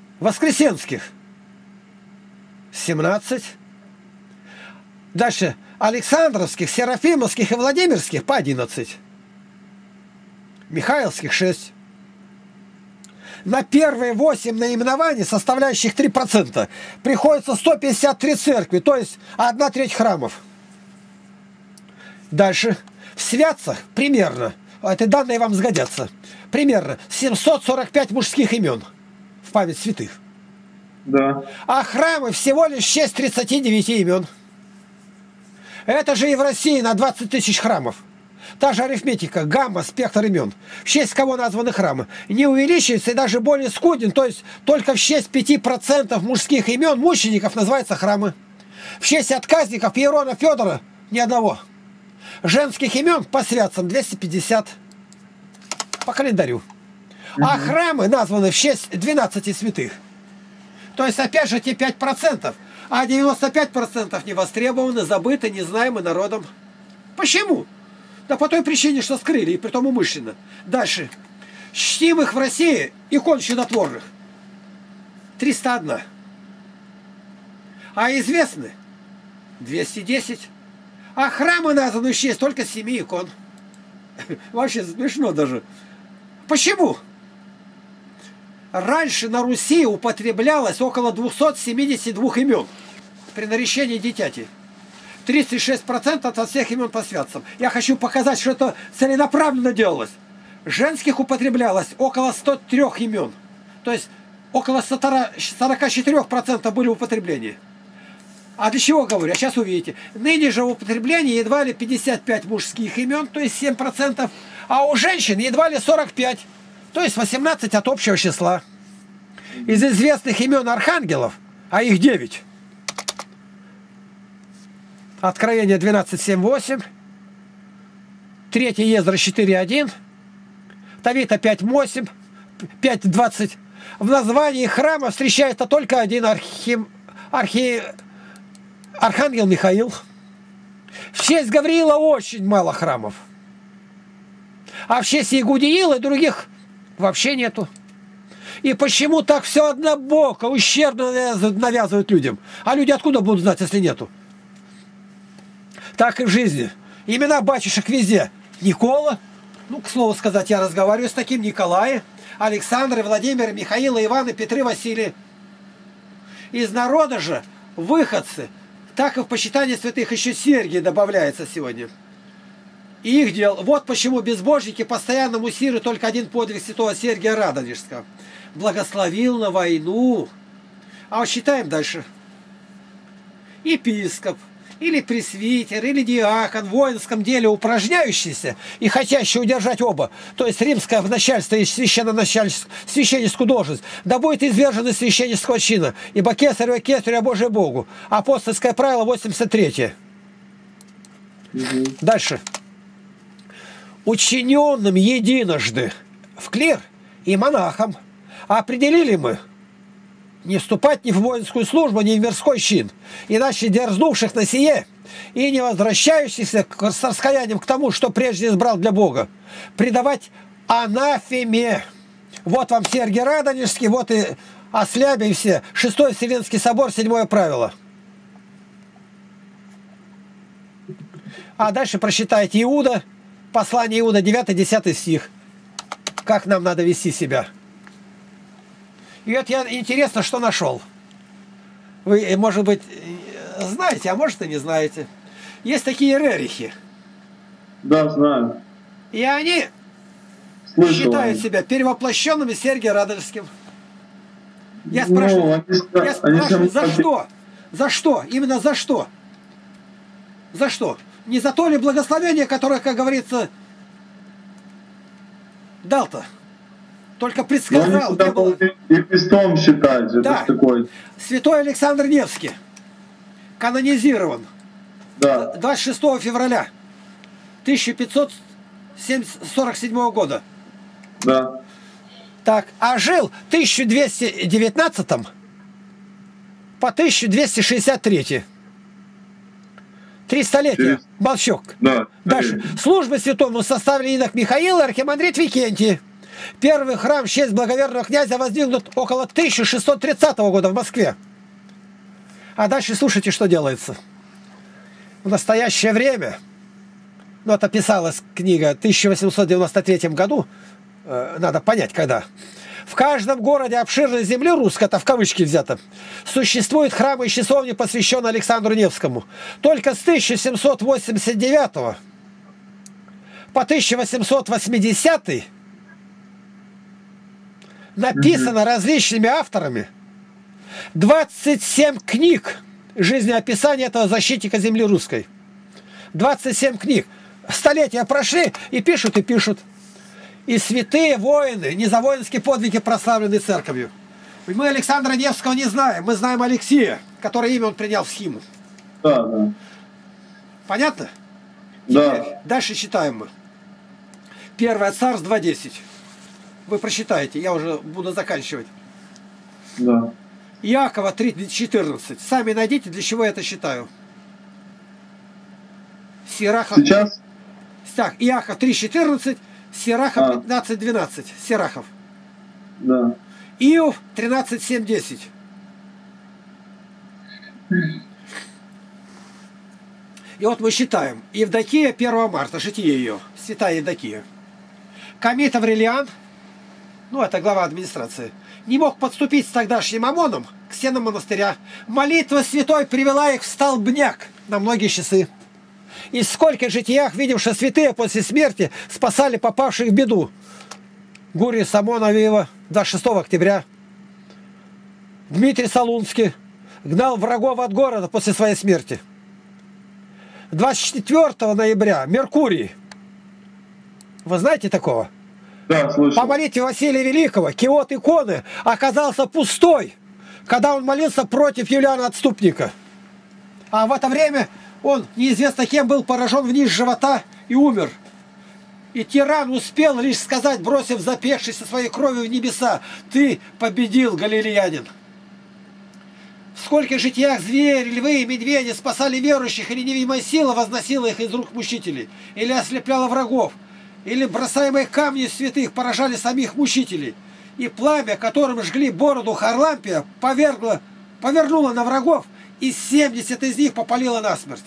Воскресенских 17, дальше Александровских, Серафимовских и Владимирских по 11. Михайловских 6. На первые 8 наименований, составляющих 3%, приходится 153 церкви, то есть 1/3 храмов. Дальше. В Святцах примерно, эти данные вам сгодятся, примерно 745 мужских имен в память святых. Да. А храмы всего лишь 6 39 имен. Это же и в России на 20 тысяч храмов. Та же арифметика, гамма, спектр имен. В честь кого названы храмы. Не увеличивается и даже более скуден, то есть только в честь 5% мужских имен мучеников называются храмы. В честь отказников Иерона Федора ни одного. Женских имен по святцам 250 по календарю. А храмы названы в честь 12 святых. То есть опять же те 5%. А 95% не востребованы, забыты, незнаемы народом. Почему? Да по той причине, что скрыли, и притом умышленно. Дальше. Чтимых в России икон чудотворных 301. А известны 210. А храмы названы в честь только 7 икон. Вообще смешно даже. Почему? Раньше на Руси употреблялось около 272 имен при наречении дитяти. 36% от всех имен по святцам. Я хочу показать, что это целенаправленно делалось. Женских употреблялось около 103 имен. То есть около 44% были в употреблении. А для чего говорю? А сейчас увидите. Ныне же в употреблении едва ли 55 мужских имен, то есть 7%, а у женщин едва ли 45, то есть 18 от общего числа. Из известных имен архангелов, а их 9. Откровение 12:7-8, 3 Ездра 4:1, Тавита 5:8, 5:20. В названии храма встречается только один архангел Михаил. В честь Гавриила очень мало храмов. А в честь Игудиила и других вообще нету. И почему так все однобоко, ущербно навязывают людям? А люди откуда будут знать, если нету? Так и в жизни. Имена батюшек везде. Никола. Ну, к слову сказать, я разговариваю с таким. Николая, Александра, Владимира, Михаила, Ивана, Петры, Василия. Из народа же выходцы. Так и в почитании святых еще Сергий добавляется сегодня. И их дел. Вот почему безбожники постоянно муссируют только один подвиг святого Сергия Радонежского. Благословил на войну. А вот читаем дальше. Епископ, или пресвитер, или диакон в воинском деле упражняющийся и хотящий удержать оба, то есть римское начальство и священническую должность, да будет извержен из священнического чина, ибо кесарево кесарю, а Божие Богу. Апостольское правило 83. Дальше. Учиненным единожды в клир и монахам определили мы не вступать ни в воинскую службу, ни в мирской чин, иначе дерзнувших на сие и не возвращающихся с раскаянием к тому, что прежде избрал для Бога, предавать анафеме. Вот вам Сергий Радонежский, вот и Ослябе, и все. 6-й Вселенский собор, 7-е правило. А дальше прочитайте Иуда, послание Иуда, 9-10 стих. Как нам надо вести себя. И вот я интересно, что нашел. Вы, может быть, знаете, а может и не знаете. Есть такие рерихи. Да, знаю. И они считают себя перевоплощенными Сергием Радонежским. Я спрашиваю, за что? За что? Именно за что? За что? Не за то ли благословение, которое, как говорится, дал-то? Только предсказал. Но они себя и Христом считают. Да. Это такой... Святой Александр Невский канонизирован. Да. 26 февраля 1547 года. Да. Так, а жил в 1219 по 1263. 3 столетия. Молчок. Да. Дальше. Службы святому составили инок Михаил и архимандрит Викентий. Первый храм в честь благоверного князя воздвигнут около 1630 года в Москве. А дальше слушайте, что делается. в настоящее время, ну это писалась книга в 1893 году, надо понять когда, в каждом городе обширной земли русской, это в кавычки взято, существуют храмы и часовни, посвященные Александру Невскому. Только с 1789 по 1880 написано различными авторами 27 книг жизнеописания этого защитника земли русской. 27 книг. Столетия прошли, и пишут, и пишут. И святые воины, не за воинские подвиги прославлены церковью. Мы Александра Невского не знаем, мы знаем Алексея, которое имя он принял в схиму. Да, да. Понятно? Да. Теперь дальше читаем мы. 1 Царств 2:10. Вы прочитаете, я уже буду заканчивать. Да. Иакова 3:14. Сами найдите, для чего я это считаю. Сирахов. Сейчас? Так, Иаков 3:14, Сирахов 15:12. Сирахов. Да. Иов 13:7-10. И вот мы считаем. Евдокия 1 марта, житие ее, святая Евдокия. Комит Аврелиан, ну это глава администрации, не мог подступить с тогдашним ОМОНом к стенам монастыря. Молитва святой привела их в столбняк на многие часы. И в скольких житиях, видим, что святые после смерти спасали попавших в беду. Гурий Самонавиева 26 октября. Дмитрий Солунский гнал врагов от города после своей смерти. 24 ноября Меркурий. Вы знаете такого? Да, слышал. По молитве Василия Великого киот иконы оказался пустой, когда он молился против Юлиана Отступника. А в это время он неизвестно кем был поражен вниз живота и умер. И тиран успел лишь сказать, бросив запекшись со своей кровью в небеса: «Ты победил, галилеянин». В скольких житиях звери, львы и медведи спасали верующих, или невидимая сила возносила их из рук мучителей, или ослепляла врагов, или бросаемые камни святых поражали самих мучителей. И пламя, которым жгли бороду Харлампия, повернуло на врагов, и 70 из них попалило насмерть.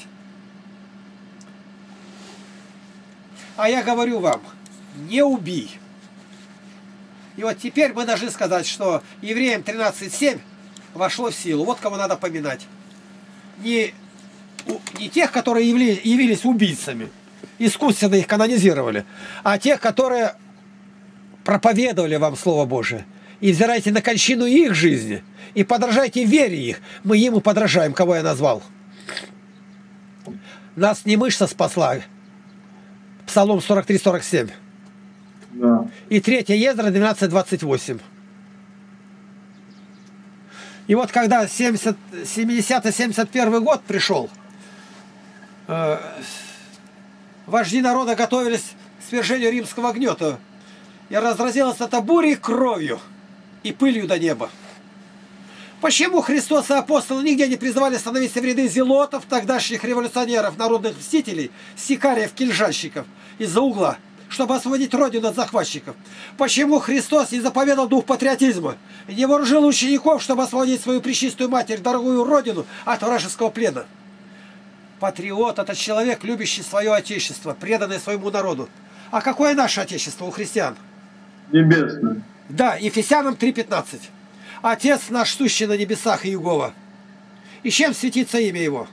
А я говорю вам, не убий. И вот теперь мы должны сказать, что Евреям 13:7 вошло в силу. Вот кого надо поминать. Не тех, которые явились убийцами, искусственно их канонизировали, а тех, которые проповедовали вам Слово Божие. И взирайте на кончину их жизни, и подражайте вере их. Мы ему подражаем, кого я назвал. Нас не мышца спасла. Псалом 43-47. Да. И 3 Ездра 12-28. И вот когда 70-71 год пришел, вожди народа готовились к свержению римского гнета, и разразилась эта бурей кровью и пылью до неба. Почему Христос и апостолы нигде не призывали становиться в ряды зелотов, тогдашних революционеров, народных мстителей, сикариев, кильжальщиков из-за угла, чтобы освободить родину от захватчиков? Почему Христос не заповедал дух патриотизма и не вооружил учеников, чтобы освободить свою пречистую матерь, дорогую родину, от вражеского плена? Патриот – это человек, любящий свое отечество, преданный своему народу. А какое наше отечество у христиан? Небесное. Да, Ефесянам 3:15. Отец наш, сущий на небесах, Иегова. И чем светится имя Его?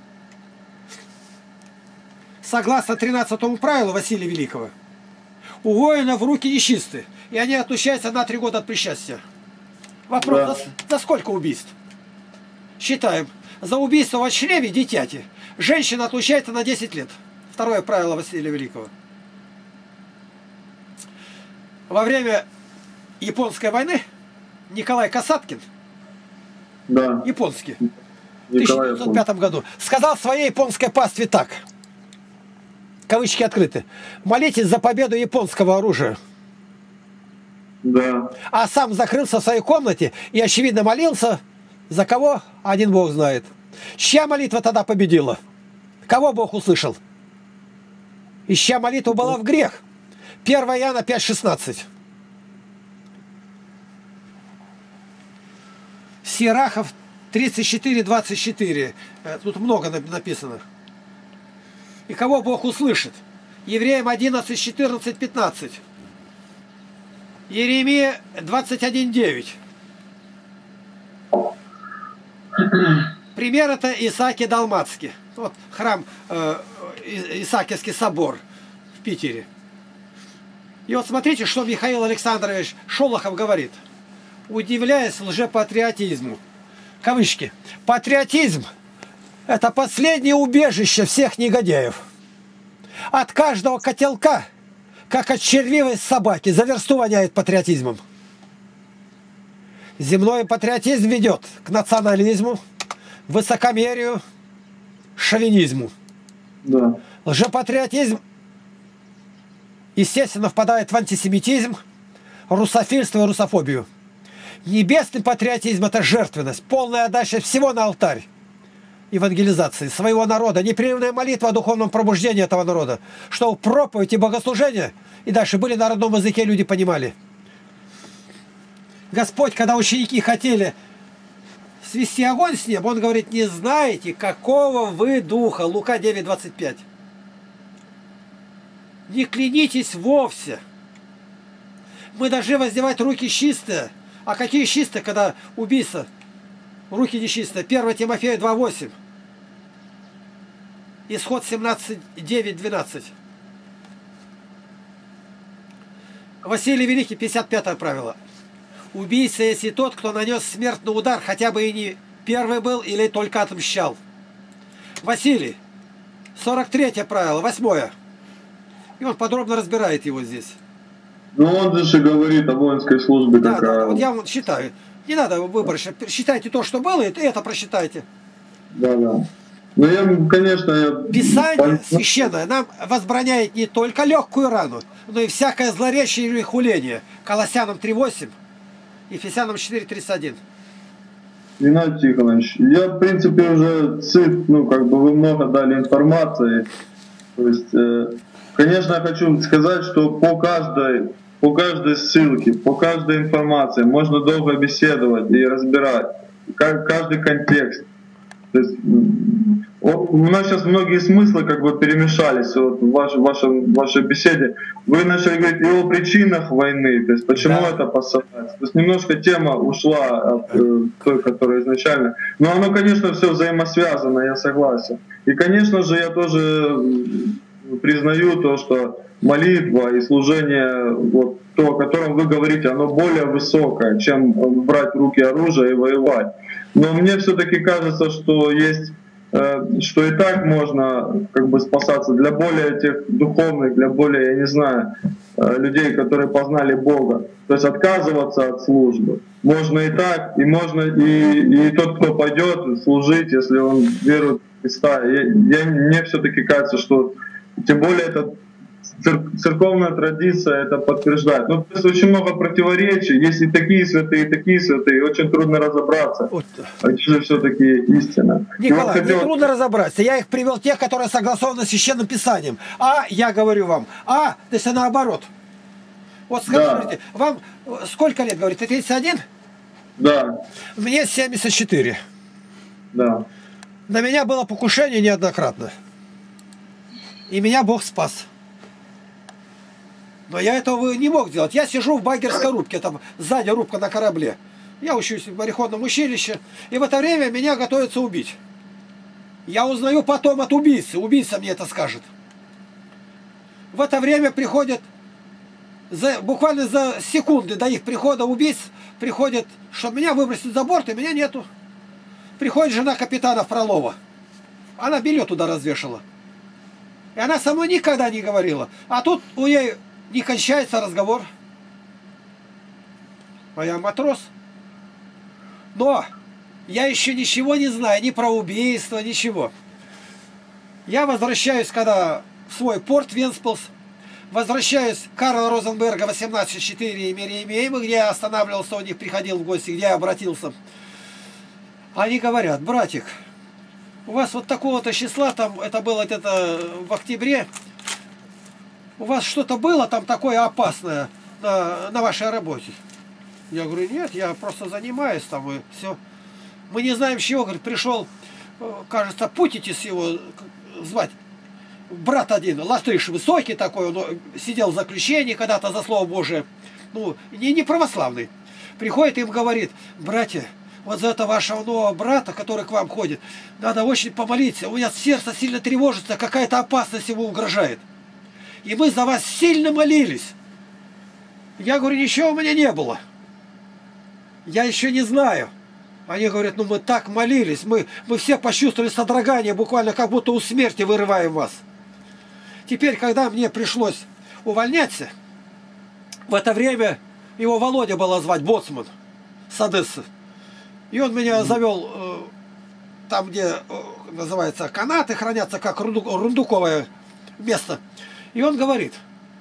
Согласно 13 правилу Василия Великого, у воинов руки нечисты, и они отлучаются на 3 года от причастия. Вопрос, Да. за сколько убийств? Считаем. За убийство в чреве дитяти женщина отлучается на 10 лет. Второе правило Василия Великого. Во время Японской войны Николай Касаткин, Да. японский, в Николай 1905 году, сказал своей японской пастве так, кавычки открыты: молитесь за победу японского оружия. Да. А сам закрылся в своей комнате и, очевидно, молился за кого? Один Бог знает. Чья молитва тогда победила? Кого Бог услышал? И чья молитва была в грех? 1 Иоанна 5:16. Сирахов 34:24. Тут много написано. И кого Бог услышит? Евреям 11, 14, 15. Иеремия 21, 9. Пример это Исааки Далмацкий. Вот храм, Исаакиевский собор в Питере. И вот смотрите, что Михаил Александрович Шолохов говорит. Удивляясь лжепатриотизму. Кавычки. Патриотизм – это последнее убежище всех негодяев. От каждого котелка, как от червивой собаки, за версту воняет патриотизмом. Земной патриотизм ведет к национализму, высокомерию, шовинизму. Да. Лжепатриотизм, естественно, впадает в антисемитизм, русофильство и русофобию. Небесный патриотизм – это жертвенность, полная отдача всего на алтарь евангелизации своего народа, непрерывная молитва о духовном пробуждении этого народа, чтобы проповедь и богослужение и дальше были на родном языке, люди понимали. Господь, когда ученики хотели свести огонь с неба, Он говорит, не знаете, какого вы духа. Лука 9, 25. Не клянитесь вовсе. Мы должны воздевать руки чистые. А какие чистые, когда убийца? Руки нечистые. 1 Тимофея 2, 8. Исход 17, 9, 12. Василий Великий, 55 правило. Убийца есть и тот, кто нанес смертный удар, хотя бы и не первый был или только отмщал. Василий, 43 правило, 8. И он подробно разбирает его здесь. Ну он же говорит о воинской службе Да, какая. да, вот я вот считаю. Не надо выборочно. Считайте то, что было, и это просчитайте. Да, да. Ну я, конечно... Писание священное нам возбраняет не только легкую рану, но и всякое злоречие и хуление. Колоссянам 3.8, Ефесянам 4.31. Геннадий Тихонович, я, в принципе, уже сыт, ну, как бы вы много дали информации. То есть, конечно, я хочу сказать, что по каждой ссылке, по каждой информации можно долго беседовать и разбирать каждый контекст. То есть, вот, у нас сейчас многие смыслы как бы перемешались вот, в вашей беседе. Вы начали говорить и о причинах войны, то есть почему это посылается. То есть немножко тема ушла от той, которая изначально. Но оно, конечно, все взаимосвязано, я согласен. И, конечно же, я тоже признаю то, что молитва и служение, вот, то, о котором вы говорите, оно более высокое, чем брать в руки оружие и воевать. Но мне все-таки кажется, что есть, что и так можно как бы спасаться для более тех духовных, для более, я не знаю, людей, которые познали Бога. То есть отказываться от службы. Можно и так, и можно и тот, кто пойдет служить, если он верует в Христа. Мне все-таки кажется, что тем более это церковная традиция это подтверждает. Ну, то есть очень много противоречий, есть и такие святые, очень трудно разобраться. Вот. А это же все-таки истина. Николай, мне трудно разобраться. Я их привел тех, которые согласованы с Священным Писанием. А я говорю вам, то есть наоборот. Вот скажите, вам сколько лет, говорите, 31? Да. Мне 74. Да. На меня было покушение неоднократно. И меня Бог спас. Но я этого не мог делать. Я сижу в багерской рубке, там сзади рубка на корабле. Я учусь в мореходном училище. И в это время меня готовятся убить. Я узнаю потом от убийцы. Убийца мне это скажет. В это время приходят, буквально за секунды до их прихода убийц, приходят, что меня выбросят за борт, и меня нету. Приходит жена капитана Фролова. Она белье туда развешала. И она со мной никогда не говорила. А тут у ней не кончается разговор. А я матрос. Но я еще ничего не знаю, ни про убийство, ничего. Я возвращаюсь, когда в свой порт Венспилс, возвращаюсь к Карла Розенберга 18.4 и Мериемейма, где я останавливался, у них приходил в гости, где я обратился. Они говорят, братик, у вас вот такого-то числа, там это было где-то в октябре, у вас что-то было там такое опасное на вашей работе? Я говорю, нет, я просто занимаюсь там и все. Мы не знаем чего, говорит, пришел, кажется, Путитис его звать. брат один, латыш высокий такой, он сидел в заключении когда-то за Слово Божие, ну, не православный. Приходит и им говорит: братья, вот за это вашего нового брата, который к вам ходит, надо очень помолиться. У меня сердце сильно тревожится, какая-то опасность ему угрожает. И мы за вас сильно молились. Я говорю: ничего у меня не было. Я еще не знаю. Они говорят: ну мы так молились, мы все почувствовали содрогание, буквально как будто у смерти вырываем вас. Теперь, когда мне пришлось увольняться, в это время его Володя было звать, боцман с Одессы. И он меня завел там, где называется канаты хранятся, как рундуковое место. И он говорит: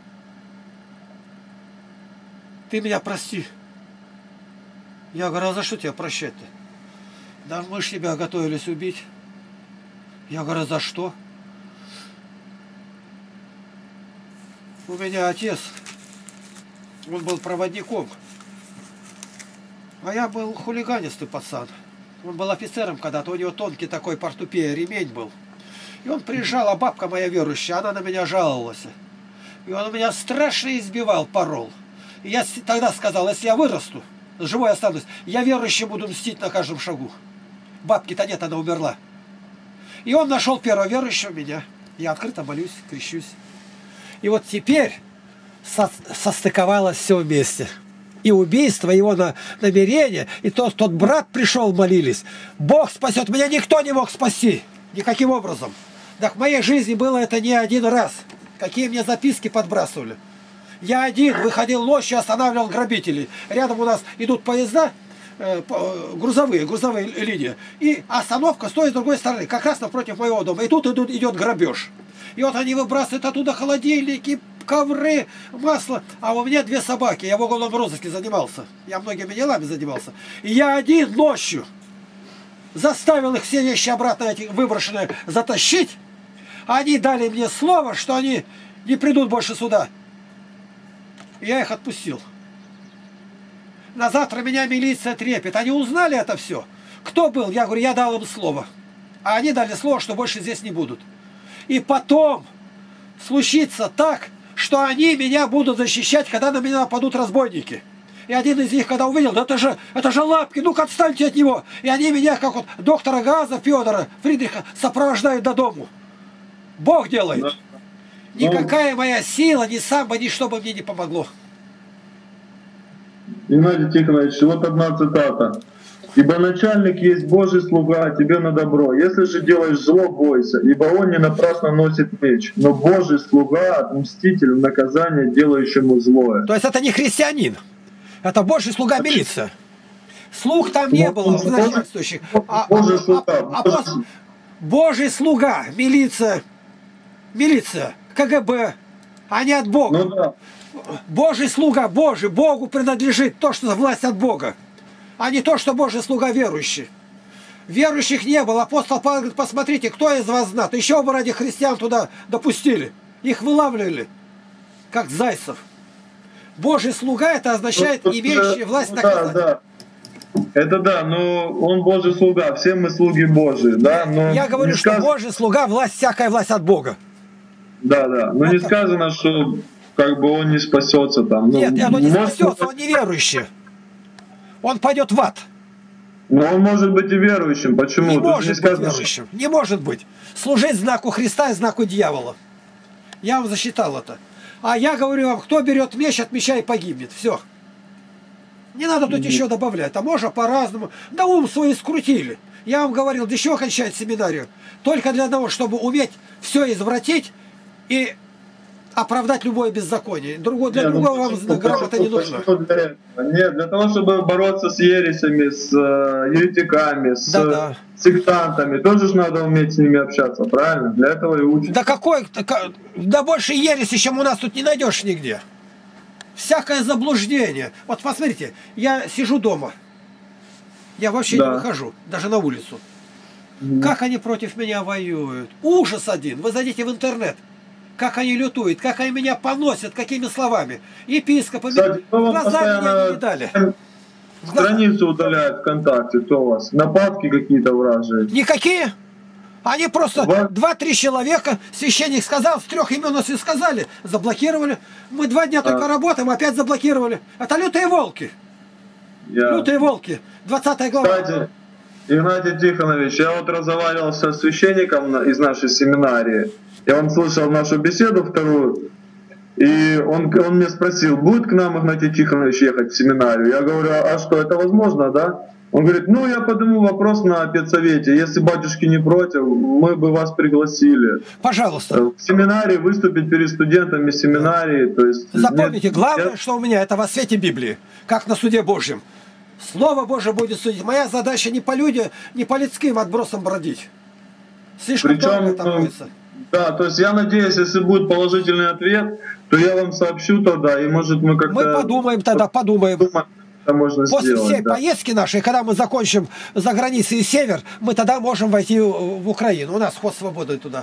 ты меня прости. Я говорю: а за что тебя прощать-то? Да мы ж тебя готовились убить. Я говорю: за что? У меня отец, он был проводником. А я был хулиганистый пацан. Он был офицером когда-то, у него тонкий такой портупея ремень был. И он приезжал, а бабка моя верующая, она на меня жаловалась. И он меня страшно избивал, порол. И я тогда сказал: если я вырасту, живой останусь, я верующий буду мстить на каждом шагу. Бабки-то нет, она умерла. И он нашел первого верующего меня. Я открыто молюсь, крещусь. И вот теперь состыковалось все вместе. И убийство, его намерение, и тот брат пришел, молились. Бог спасет. Меня никто не мог спасти. Никаким образом. Так в моей жизни было это не один раз. Какие мне записки подбрасывали. Я один выходил ночью, останавливал грабителей. Рядом у нас идут поезда, грузовые линии. И остановка стоит с другой стороны, как раз напротив моего дома. И тут идет грабеж. И вот они выбрасывают оттуда холодильники, ковры, масло. А у меня 2 собаки. Я в уголовном розыске занимался. Я многими делами занимался. И я один ночью заставил их все вещи обратно, эти выброшенные, затащить. Они дали мне слово, что они не придут больше сюда. Я их отпустил. На завтра меня милиция трепет. Они узнали это все. Кто был? Я говорю: я дал им слово. А они дали слово, что больше здесь не будут. И потом случится так, что они меня будут защищать, когда на меня нападут разбойники. И один из них, когда увидел: да это же Лапки, ну-ка отстаньте от него. И они меня, как вот доктора Газа Федора Фридриха, сопровождают до дому. Бог делает. Да. Никакая моя сила, ни самбо, ни что бы мне не помогло. Геннадий Тихонович, вот одна цитата. «Ибо начальник есть Божий слуга, а тебе на добро. Если же делаешь зло, бойся, ибо он не напрасно носит меч. Но Божий слуга, мститель в наказание делающему злое». То есть это не христианин, это Божий слуга милиция. Слуг там не было в начальствующих. Божий слуга, милиция, КГБ, а не от Бога. Ну, да. Божий слуга, Божий, Богу принадлежит то, что власть от Бога, а не то, что Божий слуга верующий. Верующих не было. Апостол Павел говорит: посмотрите, кто из вас знат. Еще бы ради христиан туда допустили. Их вылавливали, как зайцев. Божий слуга — это означает имеющий власть наказать. Да. Это да, но он Божий слуга, все мы слуги Божии. Да? Но я говорю, что Божий слуга, власть, всякая власть от Бога. Да. Но вот не сказано, что как бы он не спасется там. Нет, он не спасется, он неверующий. Он пойдет в ад. Но он может быть и верующим. Почему? Не может быть верующим. Не может быть. Служить знаку Христа и знаку дьявола. Я вам засчитал это. А я говорю вам: кто берет меч, от меча и погибнет. Все. Не надо тут еще добавлять. А можно по-разному. Да ум свой скрутили. Я вам говорил, для чего кончать семинарию? Только для того, чтобы уметь все извратить и оправдать любое беззаконие. Для другого вам грамота не нужна. Нет, для того, чтобы бороться с ересями, с еретиками, с сектантами, тоже надо уметь с ними общаться, правильно? Для этого и учат. Да больше ереси, чем у нас тут не найдешь нигде. Всякое заблуждение. Вот посмотрите, я сижу дома. Я вообще не выхожу, даже на улицу. Как они против меня воюют. Ужас один. Вы зайдите в интернет. Как они лютуют, как они меня поносят, какими словами. Епископы, глаза меня не дали. Страницу удаляют ВКонтакте, кто у вас? Нападки какие-то вражие? Никакие. Они просто Вот. 2-3 человека, священник сказал, с 3 имен нас и сказали, заблокировали. Мы 2 дня только работаем, опять заблокировали. Это лютые волки. Лютые волки. 20 глава. Кстати, Игнатий Тихонович, я вот разговаривал со священником из нашей семинарии. Я он слышал нашу беседу вторую. И он меня спросил, будет к нам Игнатий Тихонович ехать в семинарию? Я говорю, а что, это возможно, да? Он говорит, ну я подниму вопрос на педсовете. Если батюшки не против, мы бы вас пригласили. Пожалуйста. В семинарии выступить перед студентами семинарии. То есть, Запомните, главное, что у меня, это во свете Библии, как на суде Божьем. Слово Божие будет судить. Моя задача не по людям, не по людским отбросам бродить. Слишком дорого это будет. Да, то есть я надеюсь, если будет положительный ответ, то я вам сообщу тогда, и может мы как-то... Мы подумаем тогда, подумаем. Можно После сделать, всей да. поездки нашей, когда мы закончим за границей север, мы тогда можем войти в Украину. У нас ход свободы туда.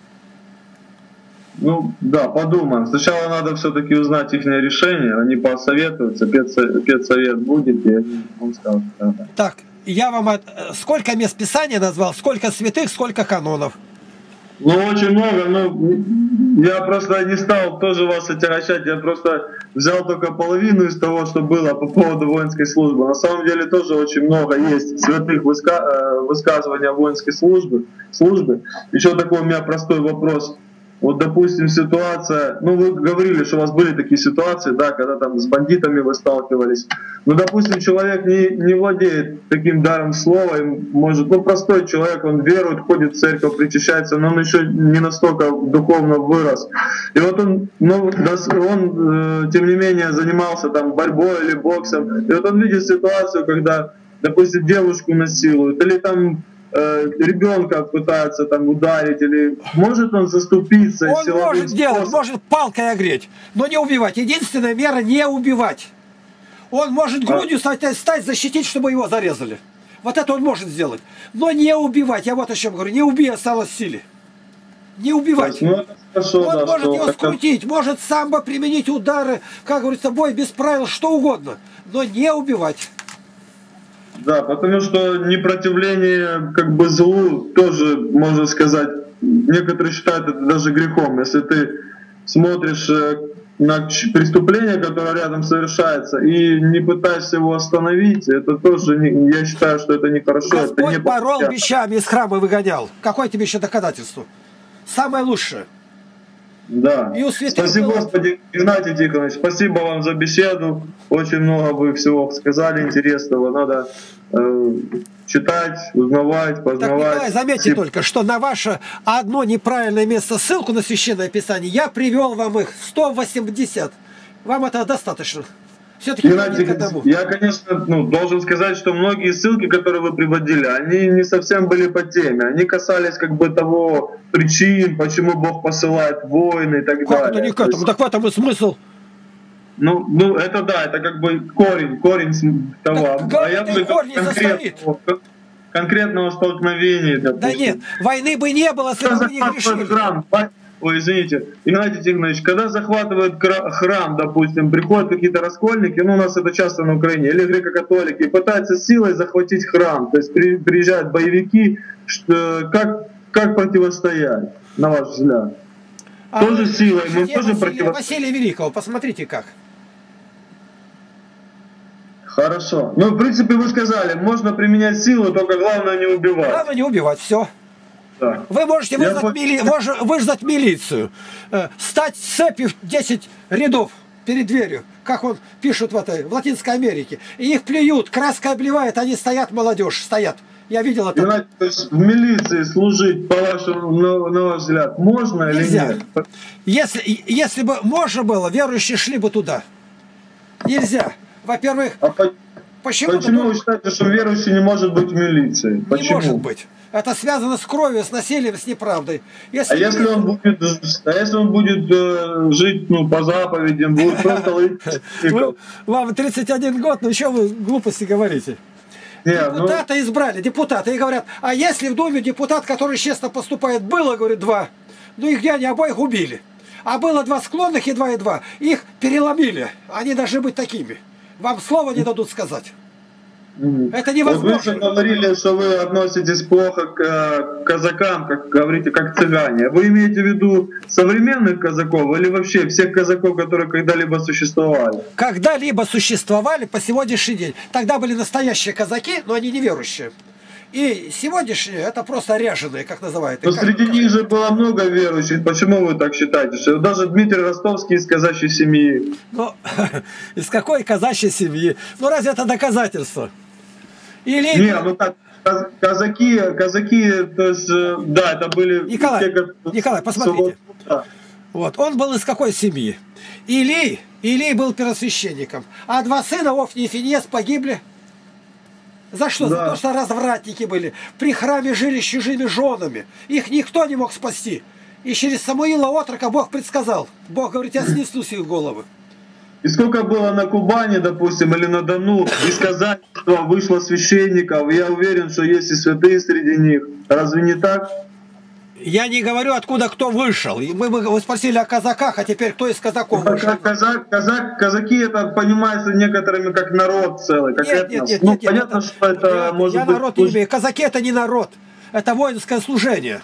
Ну да, подумаем. Сначала надо все-таки узнать их решение, они посоветуются, педсовет будет, и он скажет. Да. Так, я вам сколько мест Писания назвал, сколько святых, сколько канонов. Ну, очень много, но я просто не стал тоже вас отягощать, я просто взял только половину из того, что было по поводу воинской службы. На самом деле тоже очень много есть святых высказываний о воинской службе. Еще такой у меня простой вопрос. Вот, допустим, ситуация, ну, вы говорили, что у вас были такие ситуации, да, когда там с бандитами вы сталкивались. Ну, допустим, человек не владеет таким даром слова, и может, ну, простой человек, он верует, ходит в церковь, причащается, но он еще не настолько духовно вырос. И вот он, ну, тем не менее, занимался там борьбой или боксом, и вот он видит ситуацию, когда, допустим, девушку насилуют, или там ребенка пытаются там ударить, или может он заступиться? Он может делать, может палкой огреть, но не убивать. Единственная мера — не убивать. Он может грудью стать, защитить, чтобы его зарезали. Вот это он может сделать. Но не убивать. Я вот о чем говорю. Не убей, осталось в силе. Не убивать. Ну, хорошо, он да, может его скрутить, может самбо применить удары, как говорится, бой без правил, что угодно. Но не убивать. Да, потому что непротивление как бы злу тоже, можно сказать, некоторые считают это даже грехом. Если ты смотришь на преступление, которое рядом совершается, и не пытаешься его остановить, это тоже, я считаю, что это нехорошо. Господь это не порол мечами из храма выгонял. Какое тебе еще доказательство? Самое лучшее. Да. И у Спасибо, было... Господи, Игнатий Тихонович, спасибо вам за беседу. Очень много вы всего сказали интересного. Надо читать, узнавать, познавать. Так, Николай, заметьте только, что на ваше одно неправильное место ссылку на Священное Писание я привел вам их 180. Вам это достаточно. Все-таки я, конечно, должен сказать, что многие ссылки, которые вы приводили, они не совсем были по теме. Они касались как бы того причин, почему Бог посылает войны и так далее. Как это не к этому? Так в этом и смысл. Ну, это да, это как бы корень того. Так, а я говорю конкретного столкновения. Допустим. Да нет, войны бы не было, если бы не грешили. Ой, извините, Игнатий Тихонович, когда захватывают храм, допустим, приходят какие-то раскольники, ну у нас это часто на Украине, или греко-католики, пытаются силой захватить храм, то есть приезжают боевики, как противостоять, на ваш взгляд? Тоже силой мы можем противостоять? Василия Великого, посмотрите как. Хорошо. Ну, в принципе, вы сказали, можно применять силу, только главное не убивать. Главное не убивать, все. Да. Вы можете вызвать милицию, стать цепью в 10 рядов перед дверью, как он пишет в Латинской Америке. И их плюют, краска обливает, они стоят, молодежь, стоят. Я видел это. Знаете, то есть в милиции служить, по вашему, на ваш взгляд, можно Нельзя. или нет? Если бы можно было, верующие шли бы туда. Нельзя. Во-первых, почему вы считаете, что верующий не может быть в милиции? Почему? Не может быть. Это связано с кровью, с насилием, с неправдой. Если он будет жить по заповедям, будет просто ловить... Вам 31 год, ну что вы глупости говорите? Депутата избрали, депутаты, и говорят, а если в Думе депутат, который честно поступает, было, говорит, 2, ну их где они обоих убили. А было 2 склонных и 2 и 2. Их переломили. Они должны быть такими. Вам слова не дадут сказать. Это Вот вы же невозможно. говорили, что вы относитесь плохо к казакам, как говорите, как цыгане. Вы имеете в виду современных казаков или вообще всех казаков, которые когда-либо существовали? Когда-либо существовали по сегодняшний день. Тогда были настоящие казаки, но они неверующие. И сегодняшние это просто ряженые, как называют. Но среди них же было много верующих. Почему вы так считаете? Что даже Дмитрий Ростовский из казачьей семьи. Ну, из какой казачьей семьи? Ну разве это доказательство? Или... Не, ну так, казаки, то есть, да, это были... Николай, посмотрите. Вот, он был из какой семьи? Илий был первосвященником, а два сына, Офни и Финес, погибли. За что? Да. За то, что развратники были. При храме жили с чужими женами. Их никто не мог спасти. И через Самуила отрока Бог предсказал. Бог говорит, я снесу с их головы. И сколько было на Кубани, допустим, или на Дону, из казачества вышло священников. Я уверен, что есть и святые среди них. Разве не так? Я не говорю, откуда кто вышел. Вы спросили о казаках, а теперь кто из казаков вышел? Казаки, это понимается некоторыми как народ целый, как этнос. Нет, понятно, что это может я быть... народ не имею. Казаки это не народ. Это воинское служение.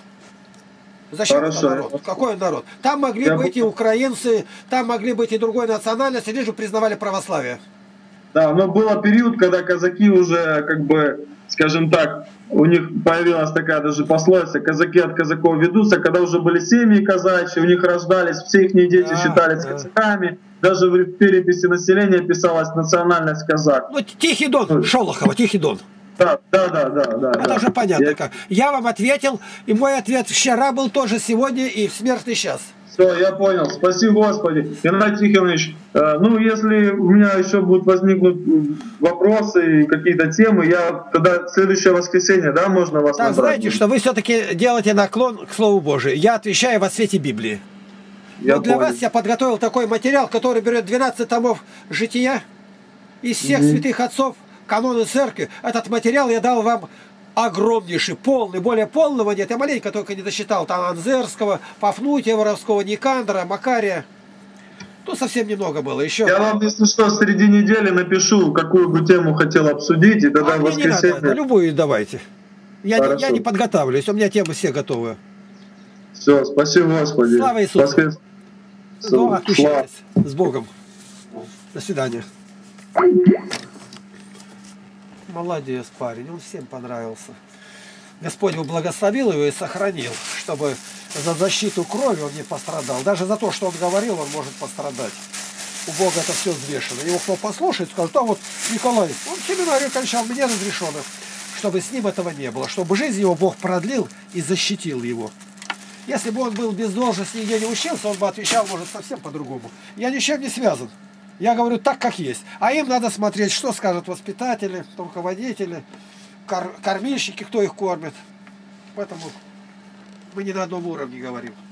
Зачем это народ? Какой народ? Там могли быть и украинцы, там могли быть и другой национальности, лишь бы признавали православие. Да, но был период, когда казаки уже, как бы, скажем так, у них появилась такая даже пословица: казаки от казаков ведутся, когда уже были семьи казачьи, у них рождались, все их дети считались казаками, даже в переписи населения писалась национальность казак. Ну, Тихий Дон, Шолохова, Тихий Дон. Да. Это уже понятно как. Я вам ответил, и мой ответ вчера был тоже сегодня и в смертный час. Все, я понял. Спасибо, Господи. Геннадий Тихонович, ну, если у меня еще будут возникнуть вопросы и какие-то темы, я тогда в следующее воскресенье, да, можно вас Так, набрать? знаете, что вы все-таки делаете наклон к Слову Божию. Я отвечаю во свете Библии. Я для понял. вас я подготовил такой материал, который берет 12 томов жития из всех святых отцов, каноны церкви. Этот материал я дал вам огромнейший, полный, более полного нет. Я маленько только не досчитал. Там Анзерского, Пафнутия Воровского, Никандра, Макария. Тут совсем немного было. Еще... Я вам, если что, среди недели напишу, какую бы тему хотел обсудить, и тогда в воскресенье... Не надо, любую давайте. Я не подготавливаюсь, у меня темы все готовы. Все, спасибо, Господи. Слава Иисусу. Ну, отпущайтесь. С Богом. До свидания. Молодец парень, он всем понравился. Господь его благословил его и сохранил, чтобы за защиту крови он не пострадал. Даже за то, что он говорил, он может пострадать. У Бога это все взвешено. Его кто послушает, скажет: а вот Николай, он в семинарию кончал, мне разрешено. Чтобы с ним этого не было. Чтобы жизнь его Бог продлил и защитил его. Если бы он был без должности, нигде не учился, он бы отвечал, может, совсем по-другому. Я ничем не связан. Я говорю так, как есть. А им надо смотреть, что скажут воспитатели, руководители, кормильщики, кто их кормит. Поэтому мы не на одном уровне говорим.